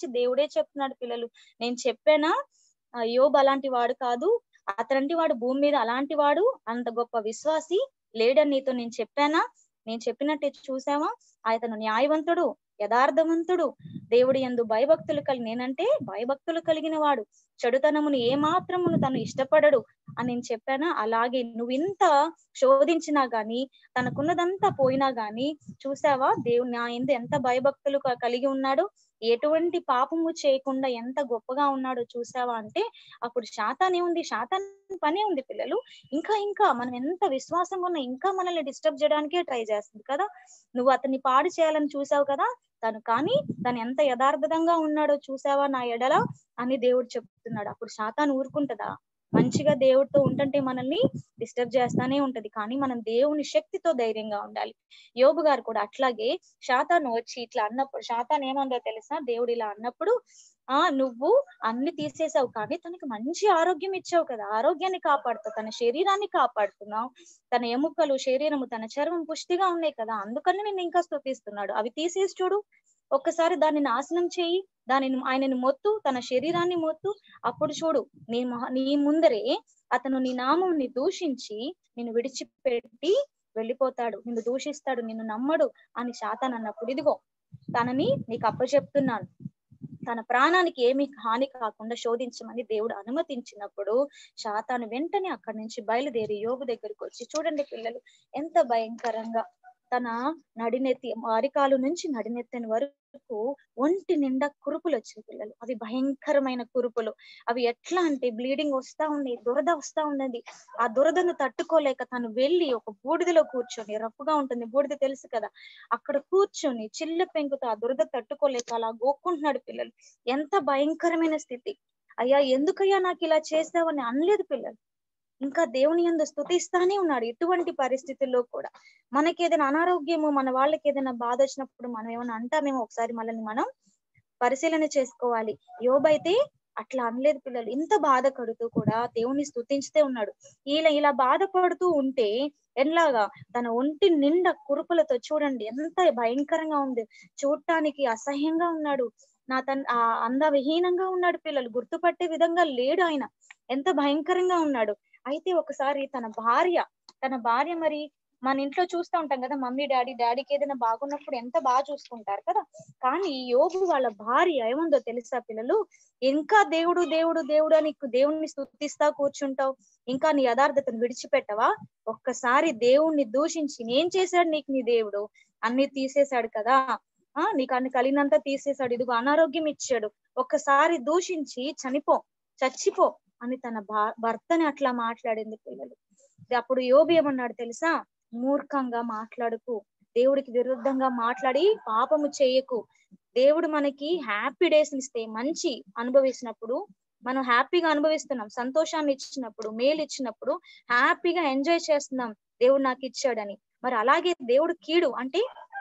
అదే చెప్తున్నాడు పిల్లలు. నేను చెప్పానా యోబు అలాంటి వాడు కాదు, అతనంటి వాడు భూమి మీద అలాంటి వాడు అంత గొప్ప విశ్వాసి లేడని నీతో నేను చెప్పానా? నేను చెప్పినట్టే చూసావా? అతను న్యాయవంతుడు, యథార్థవంతుడు, దేవుడి యందు భయభక్తులు కలిగి, నేనంటే భయభక్తులు కలిగిన వాడు, చెడుతనమును ఏ మాత్రమును తను ఇష్టపడడు అని నేను చెప్పానా? అలాగే నువ్వు ఇంత శోధించినా గాని, తనకున్నదంతా పోయినా గాని చూసావా దేవుడు నా యందు ఎంత భయభక్తులు కలిగి ఉన్నాడు, ఎటువంటి పాపము చేయకుండా ఎంత గొప్పగా ఉన్నాడో చూసావా అంటే అప్పుడు శాతానే ఉంది, శాతాన్ పనే ఉంది పిల్లలు. ఇంకా ఇంకా మనం ఎంత విశ్వాసంగా ఉన్నా ఇంకా మనల్ని డిస్టర్బ్ చేయడానికే ట్రై చేస్తుంది కదా. నువ్వు అతన్ని పాడు చేయాలని చూసావు కదా తను, కానీ తను ఎంత యథార్థంగా ఉన్నాడో చూసావా నా ఎడల అని దేవుడు చెప్తున్నాడు. అప్పుడు శాతాన్ ఊరుకుంటదా? మంచిగా దేవుడితో ఉంటుంటే మనల్ని డిస్టర్బ్ చేస్తానే ఉంటది, కానీ మనం దేవుని శక్తితో ధైర్యంగా ఉండాలి. యోబు గారు కూడా అట్లాగే శాతాను వచ్చి ఇట్లా అన్నప్పుడు, శాతాన్ ఏమందో తెలుసా, దేవుడు ఇలా అన్నప్పుడు ఆ నువ్వు అన్ని తీసేసావు కానీ తనకి మంచి ఆరోగ్యం ఇచ్చావు కదా, ఆరోగ్యాన్ని కాపాడుతావు, తన శరీరాన్ని కాపాడుతున్నావు, తన ఎముకలు శరీరము తన చర్మం పుష్టిగా ఉన్నాయి కదా, అందుకని నేను ఇంకా స్తుతిస్తున్నాడు. అవి తీసేసి చూడు, ఒక్కసారి దాన్ని నాశనం చేయి, దానిని ఆయనని మొత్తు, తన శరీరాన్ని మొత్తు, అప్పుడు చూడు నీ నీ ముందరే అతను నీ నామంని దూషించి నిన్ను విడిచిపెట్టి వెళ్ళిపోతాడు, నిన్ను దూషిస్తాడు, నిన్ను నమ్మడు అని శాతాన్ అన్నప్పుడు ఇదిగో తనని నీకు అప్పచెప్తున్నాను, తన ప్రాణానికి ఏమి హాని కాకుండా శోధించమని దేవుడు అనుమతించినప్పుడు శాతాను వెంటనే అక్కడి నుంచి బయలుదేరి యోబు దగ్గరికి వచ్చి, చూడండి పిల్లలు ఎంత భయంకరంగా తన నడినెత్తి అరికాలు నుంచి నడినెత్తని వరకు ఒంటి నిండా కురుపులు వచ్చాయి పిల్లలు. అవి భయంకరమైన కురుపులు. అవి ఎట్లా అంటే బ్లీడింగ్ వస్తా ఉంది, దురద వస్తా ఉన్నది. ఆ దురదను తట్టుకోలేక తను వెళ్ళి ఒక బూడిదలో కూర్చొని, రఫ్గా ఉంటుంది బూడిద తెలుసు కదా, అక్కడ కూర్చొని చిల్ల పెంకుతో ఆ దురద తట్టుకోలేక అలా గోక్కుంటున్నాడు పిల్లలు. ఎంత భయంకరమైన స్థితి. అయ్యా ఎందుకయ్యా నాకు ఇలా చేసావని అనలేదు పిల్లలు, ఇంకా దేవుని యందు స్తుతిస్తానే ఉన్నాడు. ఎటువంటి పరిస్థితుల్లో కూడా మనకి ఏదైనా అనారోగ్యము, మన వాళ్ళకి ఏదైనా బాధ వచ్చినప్పుడు మనం ఏమైనా అంటామేమో, ఒకసారి మనల్ని మనం పరిశీలన చేసుకోవాలి. యోబు అయితే అట్లా అనలేదు పిల్లలు. ఇంత బాధ కడుతూ కూడా దేవుని స్తుతించుతూ ఉన్నాడు. ఇలా ఇలా బాధపడుతూ ఉంటే ఎలాగా తన ఒంటి నిండా కురుపులతో, చూడండి ఎంత భయంకరంగా ఉంది, చూడటానికి అసహ్యంగా ఉన్నాడు, నా తన ఆ అందవిహీనంగా ఉన్నాడు పిల్లలు, గుర్తుపట్టే విధంగా లేడు ఆయన, ఎంత భయంకరంగా ఉన్నాడు. అయితే ఒకసారి తన భార్య తన భార్య మరి మన ఇంట్లో చూస్తూ ఉంటాం కదా, మమ్మీ డాడీ డాడీకి ఏదైనా బాగున్నప్పుడు ఎంత బాగా చూసుకుంటారు కదా, కానీ యోబు వాళ్ళ భార్య ఏముందో తెలుసా పిల్లలు, ఇంకా దేవుడు దేవుడు దేవుడు అని దేవుణ్ణి స్తుతిస్తా కూర్చుంటావు, ఇంకా నీ యథార్థతను విడిచిపెట్టవా, ఒక్కసారి దేవుణ్ణి దూషించి ఏం చేశాడు నీకు నీ దేవుడు, అన్ని తీసేశాడు కదా, ఆ నీకు అన్ని కలిగినంత తీసేశాడు, ఇదిగో అనారోగ్యం ఇచ్చాడు, ఒక్కసారి దూషించి చనిపో చచ్చిపో అని తన భర్తని అట్లా మాట్లాడింది పిల్లలు. అప్పుడు యోబు ఏమన్నాడు తెలుసా, మూర్ఖంగా మాట్లాడుకు, దేవుడికి విరుద్ధంగా మాట్లాడి పాపము చేయకు. దేవుడు మనకి హ్యాపీ డేస్ ఇస్తే, మంచి అనుభవిస్తున్నప్పుడు మనం హ్యాపీగా అనుభవిస్తున్నాం, సంతోషాన్ని ఇచ్చినప్పుడు, మేలు ఇచ్చినప్పుడు హ్యాపీగా ఎంజాయ్ చేస్తున్నాం, దేవుడు నాకు ఇచ్చాడని. మరి అలాగే దేవుడు కీడు అంటే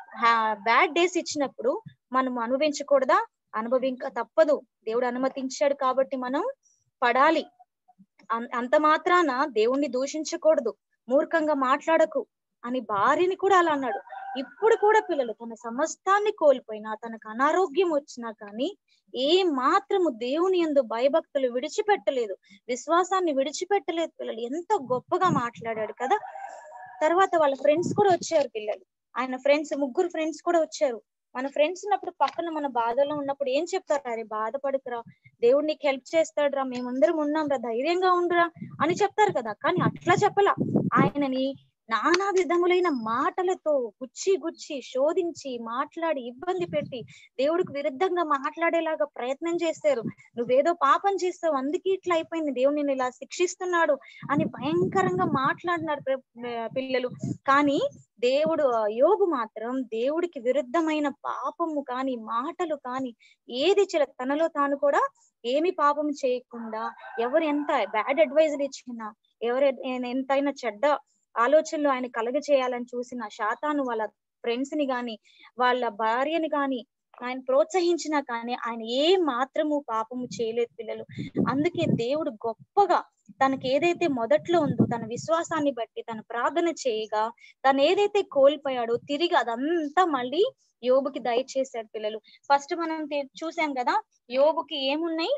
బ్యాడ్ డేస్ ఇచ్చినప్పుడు మనం అనుభవించకూడదా? అనుభవింక తప్పదు, దేవుడు అనుమతించాడు కాబట్టి మనం పడాలి. అంత మాత్రాన దేవుణ్ణి దూషించకూడదు, మూర్ఖంగా మాట్లాడకు అని భార్యని కూడా అలా అన్నాడు. ఇప్పుడు కూడా పిల్లలు తన సమస్తాన్ని కోల్పోయినా, తనకు అనారోగ్యం వచ్చినా కానీ ఏ మాత్రము దేవుని యందు భయభక్తులు విడిచిపెట్టలేదు, విశ్వాసాన్ని విడిచిపెట్టలేదు పిల్లలు. ఎంత గొప్పగా మాట్లాడాడు కదా. తర్వాత వాళ్ళ ఫ్రెండ్స్ కూడా వచ్చారు పిల్లలు, ఆయన ఫ్రెండ్స్ ముగ్గురు ఫ్రెండ్స్ కూడా వచ్చారు. మన ఫ్రెండ్స్ ఉన్నప్పుడు పక్కన మన బాధలో ఉన్నప్పుడు ఏం చెప్తారు, అరే బాధపడుకురా, దేవుడు నీకు హెల్ప్ చేస్తాడు రా, మేమందరం ఉన్నాం రా, ధైర్యంగా ఉండురా అని చెప్తారు కదా. కానీ అట్లా చెప్పలా, ఆయనని నానా విధములైన మాటలతో గుచ్చి గుచ్చి శోధించి మాట్లాడి ఇబ్బంది పెట్టి దేవుడికి విరుద్ధంగా మాట్లాడేలాగా ప్రయత్నం చేశారు. నువ్వేదో పాపం చేస్తావు అందుకే ఇట్లా అయిపోయింది, దేవుడు నిన్ను ఇలా శిక్షిస్తున్నాడు అని భయంకరంగా మాట్లాడినారు పిల్లలు. కానీ దేవుడు యోబు మాత్రం దేవుడికి విరుద్ధమైన పాపము కానీ మాటలు కానీ ఏది చెల తనలో తాను కూడా ఏమి పాపం చేయకుండా, ఎవరు ఎంత బ్యాడ్ అడ్వైజులు ఇచ్చినా, ఎవరు ఎంతైనా చెడ్డ ఆలోచనలు ఆయన కలగ చేయాలని చూసిన శాతాను వాళ్ళ ఫ్రెండ్స్ ని గాని వాళ్ళ భార్యని గాని ఆయన ప్రోత్సహించినా కానీ ఆయన ఏ మాత్రము పాపము చేయలేదు పిల్లలు. అందుకే దేవుడు గొప్పగా తనకి ఏదైతే మొదట్లో ఉందో తన విశ్వాసాన్ని బట్టి తన ప్రార్థన చేయగా తను ఏదైతే కోల్పోయాడో తిరిగి అదంతా మళ్ళీ యోబుకి దయచేశాడు పిల్లలు. ఫస్ట్ మనం చూసాం కదా, యోబుకి ఏమున్నాయి,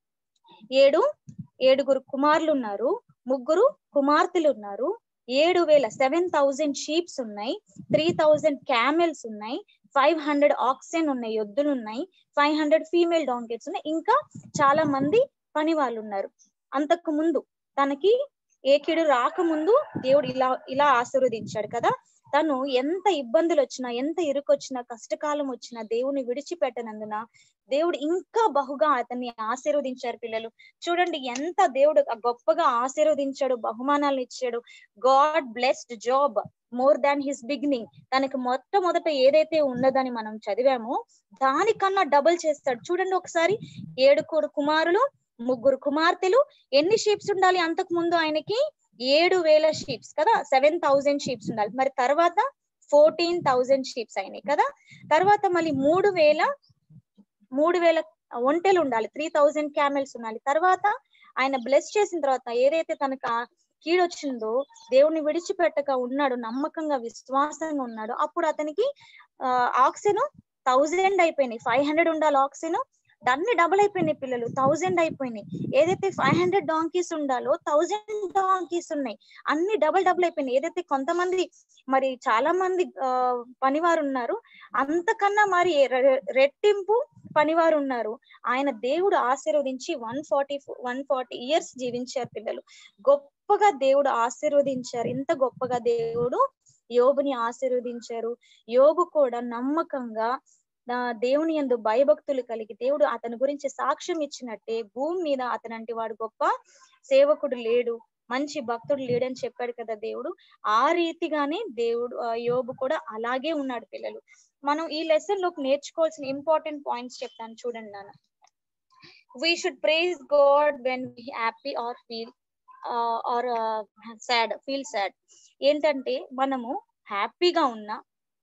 ఏడు ఏడుగురు కుమారులు ఉన్నారు, ముగ్గురు కుమార్తెలు ఉన్నారు, ఏడు వేల సెవెన్ థౌజండ్ షీప్స్ ఉన్నాయి, త్రీ థౌజండ్ క్యామెల్స్ ఉన్నాయి, ఫైవ్ హండ్రెడ్ ఆక్సెన్ ఉన్నాయి, ఎద్దులు ఉన్నాయి, ఫైవ్ హండ్రెడ్ ఫీమేల్ డాంకెట్స్ ఉన్నాయి, ఇంకా చాలా మంది పని వాళ్ళు ఉన్నారు. అంతకు ముందు తనకి ఏ కీడు రాకముందు దేవుడు ఇలా ఇలా ఆశీర్వదించాడు కదా. తను ఎంత ఇబ్బందులు వచ్చినా ఎంత ఇరుకొచ్చినా కష్టకాలం వచ్చినా దేవుని విడిచిపెట్టనందున దేవుడు ఇంకా బహుగా అతన్ని ఆశీర్వదించారు పిల్లలు. చూడండి ఎంత దేవుడు గొప్పగా ఆశీర్వదించాడు, బహుమానాలు ఇచ్చాడు. God blessed Job more than his beginning. తనకి మొట్టమొదట ఏదైతే ఉన్నదని మనం చదివామో దానికన్నా డబుల్ చేస్తాడు. చూడండి ఒకసారి, ఏడుగురు కుమారులు, ముగ్గురు కుమార్తెలు, ఎన్ని షీప్స్ ఉండాలి అంతకు ముందు ఆయనకి? ఏడు వేల షీప్స్ కదా, సెవెన్ థౌజండ్ షీప్స్ ఉండాలి. మరి తర్వాత ఫోర్టీన్ థౌజండ్ షీప్స్ అయినాయి కదా. తర్వాత మళ్ళీ మూడు వేల మూడు వేల ఒంటెలు ఉండాలి, త్రీ థౌజండ్ క్యామెల్స్ ఉండాలి. తర్వాత ఆయన బ్లెస్ చేసిన తర్వాత ఏదైతే తనకు కీడొచ్చిందో దేవుని విడిచిపెట్టక ఉన్నాడు, నమ్మకంగా విశ్వాసంగా ఉన్నాడు, అప్పుడు అతనికి ఆ ఆక్సిజన్ థౌజండ్ అయిపోయినాయి. ఫైవ్ హండ్రెడ్ ఉండాలి ఆక్సిజన్, అన్ని డబుల్ అయిపోయినాయి పిల్లలు, థౌజండ్ అయిపోయినాయి. ఏదైతే ఫైవ్ హండ్రెడ్ డాంకీస్ ఉండాలో థౌజండ్ డాంకీస్ ఉన్నాయి, అన్ని డబుల్ డబుల్ అయిపోయినాయి. ఏదైతే కొంతమంది మరి చాలా మంది ఆ పనివారు ఉన్నారు, అంతకన్నా మరి రెట్టింపు పనివారు ఉన్నారు. ఆయన దేవుడు ఆశీర్వదించి one forty one forty years జీవించారు పిల్లలు. గొప్పగా దేవుడు ఆశీర్వదించారు. ఇంత గొప్పగా దేవుడు యోబుని ఆశీర్వదించారు. యోబు కూడా నమ్మకంగా దేవుని యందు భయభక్తులు కలిగి దేవుడు అతని గురించి సాక్ష్యం ఇచ్చినట్టే భూమి మీద అతనంటి వాడు గొప్ప సేవకుడు లేడు, మంచి భక్తుడు లేడని చెప్పాడు కదా దేవుడు. ఆ రీతిగానే దేవుడు యోబు కూడా అలాగే ఉన్నాడు పిల్లలు. మనం ఈ లెసన్ లోకి నేర్చుకోవాల్సిన ఇంపార్టెంట్ పాయింట్స్ చెప్తాను చూడండి నాన్న. We should praise God when we happy or feel or sad feel sad. ఏంటంటే మనము హ్యాపీగా ఉన్నా,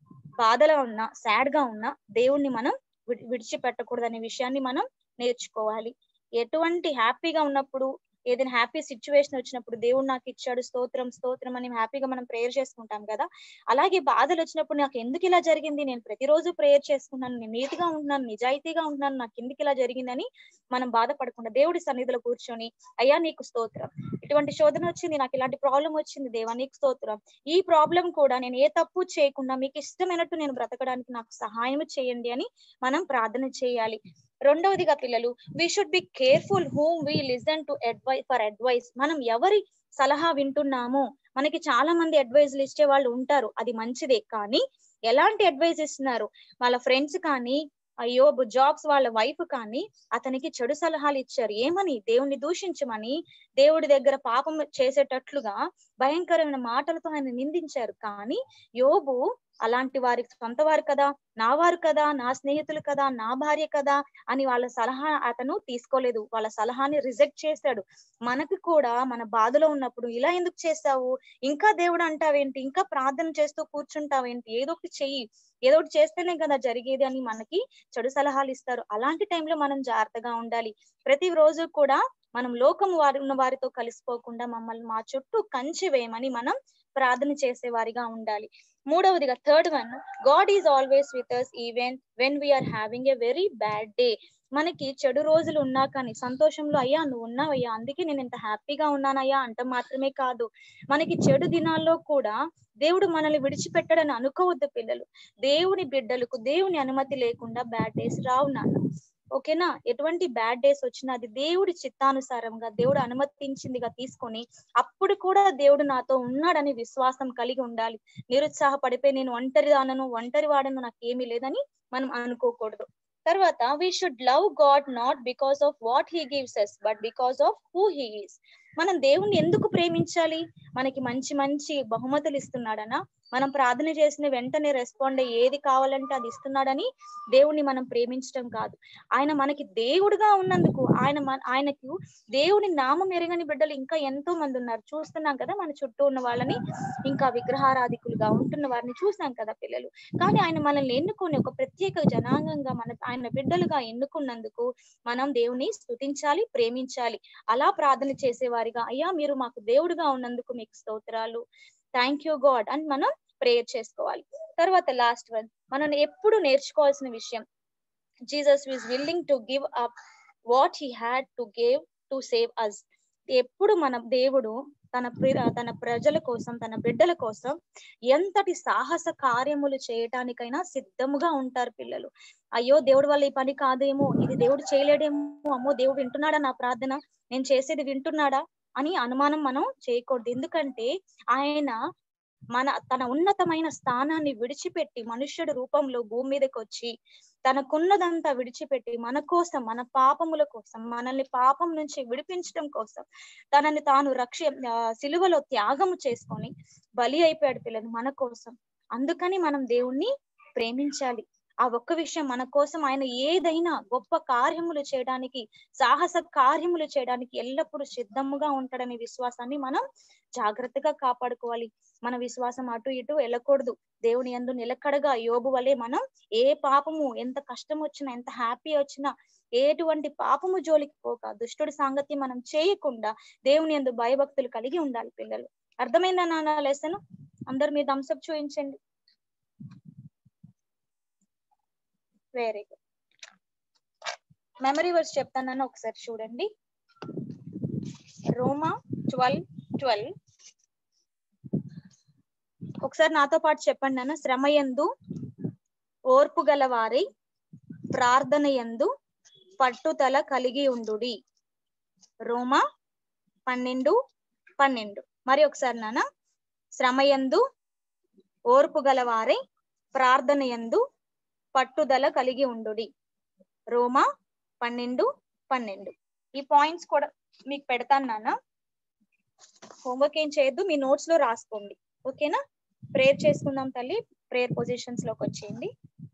బాధలో ఉన్నా, సాడ్ గా ఉన్నా దేవుణ్ణి మనం విడిచిపెట్టకూడదు అనే విషయాన్ని మనం నేర్చుకోవాలి. ఎటువంటి హ్యాపీగా ఉన్నప్పుడు, ఏదైనా హ్యాపీ సిచ్యువేషన్ వచ్చినప్పుడు దేవుడు నాకు ఇచ్చాడు స్తోత్రం స్తోత్రం అని హ్యాపీగా మనం ప్రేయర్ చేసుకుంటాం కదా. అలాగే బాధలు వచ్చినప్పుడు నాకు ఎందుకు ఇలా జరిగింది, నేను ప్రతిరోజు ప్రేయర్ చేసుకున్నాను, నేను నీతిగా ఉంటున్నాను, నిజాయితీగా ఉంటున్నాను, నాకు ఎందుకు ఇలా జరిగిందని మనం బాధపడకుండా దేవుడి సన్నిధిలో కూర్చొని అయ్యా నీకు స్తోత్రం, ఇటువంటి శోధన వచ్చింది, నాకు ఇలాంటి ప్రాబ్లం వచ్చింది దేవా నీకు స్తోత్రం, ఈ ప్రాబ్లం కూడా నేను ఏ తప్పు చేయకుండా మీకు ఇష్టమైనట్టు నేను బ్రతకడానికి నాకు సహాయం చేయండి అని మనం ప్రార్థన చేయాలి. రెండవదిగా పిల్లలు, we should be careful whom we listen to advice for advice. మనం ఎవరి సలహా వింటున్నామో, మనకి చాలా మంది అడ్వైజులు ఇచ్చే వాళ్ళు ఉంటారు, అది మంచిదే. కానీ ఎలాంటి అడ్వైస్ ఇస్తున్నారు, వాళ్ళ ఫ్రెండ్స్ కానీ అయ్యో జాబ్స్ వాళ్ళ వైఫ్ కానీ అతనికి చెడు సలహాలు ఇచ్చారు. ఏమని? దేవుణ్ణి దూషించమని, దేవుడి దగ్గర పాపం చేసేటట్లుగా భయంకరమైన మాటలతో ఆయన నిందించారు. కానీ యోబు అలాంటి వారికి సొంత వారు కదా, నా వారు కదా, నా స్నేహితులు కదా, నా భార్య కదా అని వాళ్ళ సలహా అతను తీసుకోలేదు, వాళ్ళ సలహాని రిజెక్ట్ చేశాడు. మనకు కూడా మన బాధలో ఉన్నప్పుడు ఇలా ఎందుకు చేస్తావు, ఇంకా దేవుడు అంటావేంటి, ఇంకా ప్రార్థన చేస్తూ కూర్చుంటావేంటి, ఏదో ఒకటి చెయ్యి, ఏదో ఒకటి చేస్తేనే కదా జరిగేది అని మనకి చెడు సలహాలు ఇస్తారు. అలాంటి టైంలో మనం జాగ్రత్తగా ఉండాలి. ప్రతి రోజు కూడా మనం లోకం వారి ఉన్న వారితో కలిసిపోకుండా మమ్మల్ని మా చుట్టూ కంచి వేయమని మనం ప్రార్థన చేసే వారిగా ఉండాలి. మూడవదిగా third one, God is always with us even when we are having a very bad day. మనకి చెడు రోజులు ఉన్నా కానీ సంతోషంలో అయ్యా నువ్వు ఉన్నావయ్యా అందుకే నేను ఇంత హ్యాపీగా ఉన్నానయ్యా అంట మాత్రమే కాదు, మనకి చెడు దినాల్లో కూడా దేవుడు మనల్ని విడిచిపెట్టడని అనుకోవద్దు పిల్లలు. దేవుని బిడ్డలకు దేవుని అనుమతి లేకుండా బ్యాడ్ డేస్ రావు నాన్న, ఓకేనా? ఎటువంటి బ్యాడ్ డేస్ వచ్చినా అది దేవుడి చిత్తానుసారంగా దేవుడు అనుమతించిందిగా తీసుకొని అప్పుడు కూడా దేవుడు నాతో ఉన్నాడని విశ్వాసం కలిగి ఉండాలి. నిరుత్సాహపడిపోయి నేను ఒంటరి దానను ఒంటరి వాడను నాకు ఏమీ లేదని మనం అనుకోకూడదు. తర్వాత we should love God not because of what he gives us but because of who he is. మనం దేవుణ్ణి ఎందుకు ప్రేమించాలి? మనకి మంచి మంచి బహుమతులు ఇస్తున్నాడనా? మనం ప్రార్థన చేసిన వెంటనే రెస్పాండ్ అయ్యి ఏది కావాలంటే అది ఇస్తున్నాడని దేవుణ్ణి మనం ప్రేమించడం కాదు. ఆయన మనకి దేవుడుగా ఉన్నందుకు, ఆయన ఆయనకు దేవుని నామం ఎరగని బిడ్డలు ఇంకా ఎంతో మంది ఉన్నారు. చూస్తున్నాం కదా మన చుట్టూ ఉన్న వాళ్ళని, ఇంకా విగ్రహారాధికులుగా ఉంటున్న వారిని చూసాం కదా పిల్లలు. కానీ ఆయన మనల్ని ఎన్నుకొని ఒక ప్రత్యేక జనాంగంగా మన ఆయన బిడ్డలుగా ఎన్నుకున్నందుకు మనం దేవుని స్తుతించాలి, ప్రేమించాలి. అలా ప్రార్థన చేసేవారిగా, అయ్యా మీరు మాకు దేవుడుగా ఉన్నందుకు మీకు స్తోత్రాలు, థ్యాంక్ యూ గాడ్ అని మనం ప్రేయర్ చేసుకోవాలి. తర్వాత లాస్ట్ వన్, మనం ఎప్పుడు నేర్చుకోవాల్సిన విషయం, Jesus is willing to give up what he had to give to save us. ఎప్పుడు మన దేవుడు తన తన ప్రజల కోసం, తన బిడ్డల కోసం ఎంతటి సాహస కార్యములు చేయటానికైనా సిద్ధముగా ఉంటారు పిల్లలు. అయ్యో దేవుడి వల్ల ఈ పని కాదేమో, ఇది దేవుడు చేయలేడేమో, అమ్మో దేవుడు వింటున్నాడా నా ప్రార్థన, నేను చేసేది వింటున్నాడా అని అనుమానం మనం చేయకూడదు. ఎందుకంటే ఆయన మన తన ఉన్నతమైన స్థానాన్ని విడిచిపెట్టి మనుష్యుడి రూపంలో భూమి మీదకి వచ్చి తనకున్నదంతా విడిచిపెట్టి మన కోసం, మన పాపముల కోసం, మనల్ని పాపం నుంచి విడిపించడం కోసం తనని తాను రక్ష సిలువలో త్యాగము చేసుకొని బలి అయిపోయాడు పిల్లలు మన కోసం. అందుకని మనం దేవుణ్ణి ప్రేమించాలి. ఆ ఒక్క విషయం మన కోసం ఆయన ఏదైనా గొప్ప కార్యములు చేయడానికి, సాహస కార్యములు చేయడానికి ఎల్లప్పుడూ సిద్ధముగా ఉంటాడనే విశ్వాసాన్ని మనం జాగ్రత్తగా కాపాడుకోవాలి. మన విశ్వాసం అటు ఇటు వెళ్ళకూడదు. దేవుని యందు నిలకడగా యోబు వలె మనం ఏ పాపము, ఎంత కష్టం వచ్చినా, ఎంత హ్యాపీ వచ్చినా ఎటువంటి పాపము జోలికి పోక, దుష్టుడి సాంగత్యం మనం చేయకుండా దేవుని యందు భయభక్తులు కలిగి ఉండాలి పిల్లలు. అర్థమైందా నాన్న లెసన్? అందరు మీ థమ్స్ అప్ చూపించండి. Very good. మెమరీ వర్స్ చెప్తానని ఒకసారి చూడండి. రోమా ట్వెల్వ్ ట్వెల్వ్ ఒకసారి నాతో పాటు చెప్పండి నాన్న. శ్రమయందు ఓర్పు గలవారై ప్రార్థన యందు పట్టుదల కలిగి ఉండుడి. రోమా పన్నెండు పన్నెండు మరి ఒకసారి నాన్న. శ్రమయందు ఓర్పు గలవారై ప్రార్థన యందు పట్టుదల కలిగి ఉండుడి. రోమా పన్నెండు పన్నెండు ఈ పాయింట్స్ కూడా మీకు పెడతాను నాన్న. హోంవర్క్ ఏం చేయొద్దు, మీ నోట్స్ లో రాసుకోండి. ఓకేనా? ప్రేయర్ చేసుకుందాం తల్లి. ప్రేయర్ పొజిషన్స్ లోకి వచ్చేయండి.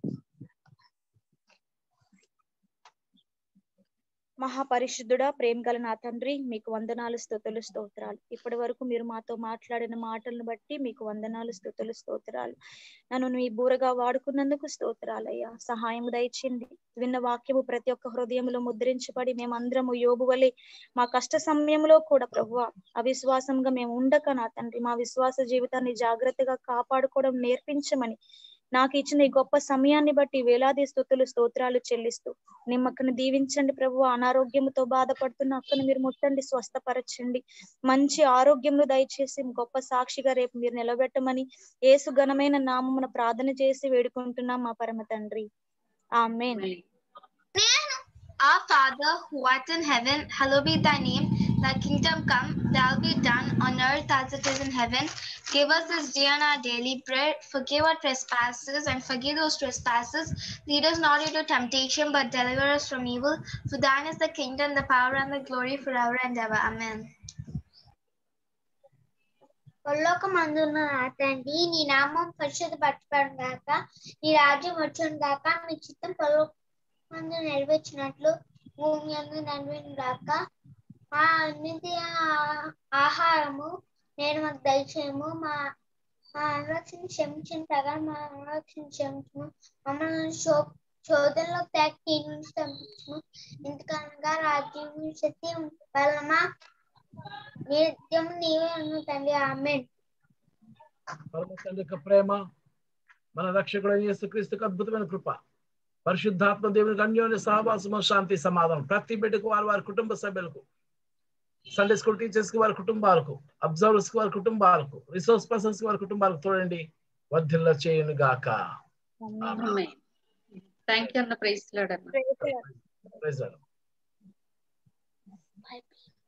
మహాపరిశుద్ధుడా, ప్రేమ గల నా తండ్రి, మీకు వందనాలు, స్తుతులు, స్తోత్రాలు. ఇప్పటి వరకు మీరు మాతో మాట్లాడిన మాటలను బట్టి మీకు వందనాలు, స్తుతులు, స్తోత్రాలు. నన్ను మీ బూరగా వాడుకున్నందుకు స్తోత్రాలయ్యా. సహాయం దయచేయండి. విన్న వాక్యము ప్రతి ఒక్క హృదయంలో ముద్రించబడి మేమందరము యోబు వలె మా కష్ట సమయంలో కూడా ప్రభువా అవిశ్వాసంగా మేము ఉండక నా తండ్రి మా విశ్వాస జీవితాన్ని జాగ్రత్తగా కాపాడుకోవడం నేర్పించమని నాకు ఇచ్చిన ఈ గొప్ప సమయాన్ని బట్టి వేలాది స్తుతులు, స్తోత్రాలు చెల్లిస్తూ నిమ్మక్కను దీవించండి ప్రభు. అనారోగ్యంతో బాధపడుతున్న అక్కను మీరు ముట్టండి, స్వస్థపరచండి. మంచి ఆరోగ్యమును దయచేసి గొప్ప సాక్షిగా రేపు మీరు నిలబెట్టమని యేసు ఘనమైన నామమున ప్రార్థన చేసి వేడుకుంటున్నాం మా పరమ తండ్రి. ఆమేన్. Our Father who art in heaven, hallowed be thy name. Thy kingdom come, thy will be done on earth as it is in heaven. Give us this day our daily bread. Forgive our trespasses and forgive those trespasses. Lead us not into temptation, but deliver us from evil. For thine is the kingdom, the power, and the glory forever and ever. Amen. పరలోకమందున్న నా తండ్రి, నీ నామం పరిశుద్ధపరచబడును గాక, నీ రాజ్యం వచ్చును గాక, మీ చిత్తం పరలోక మందు నెరవేర్చినట్లు భూమి అందు నెరవేరును గాక. మా అన్నిటి ఆహారము నేను మాకు దయచేయము. మా మా అనురక్షణ క్షమించిన ప్రకారం మా అనురక్షణ క్షమించము. మమ్మల్ని శో శోధనలో త్యాగి నుంచి పంపించము. ఎందుకనగా రాజ్యం, శక్తి, బలమా నిత్యం నీవే అను తండ్రి. ఆమేన్. పరమ తండ్రి యొక్క ప్రేమ, మన రక్షకుడైన యేసుక్రీస్తుకు అద్భుతమైన కృప, పరిశుద్ధాత్మ దేవునికి అన్యోన్య సహవాసము, శాంతి, సమాధానం ప్రతి బిడ్డకు వారి వారి కుటుంబ సభ్యులకు, సండే స్కూల్ టీచర్స్ కి వారి కుటుంబాలకు, అబ్జర్వర్స్ కి వారి కుటుంబాలకు, రిసోర్స్ పర్సన్స్ కి వారి కుటుంబాలకు చూడండి, వర్ధిల్ల చేయును గాక. ఆమేన్. థాంక్యూ అన్న. ప్రైజ్ లార్డ్ అన్న. Praise lord.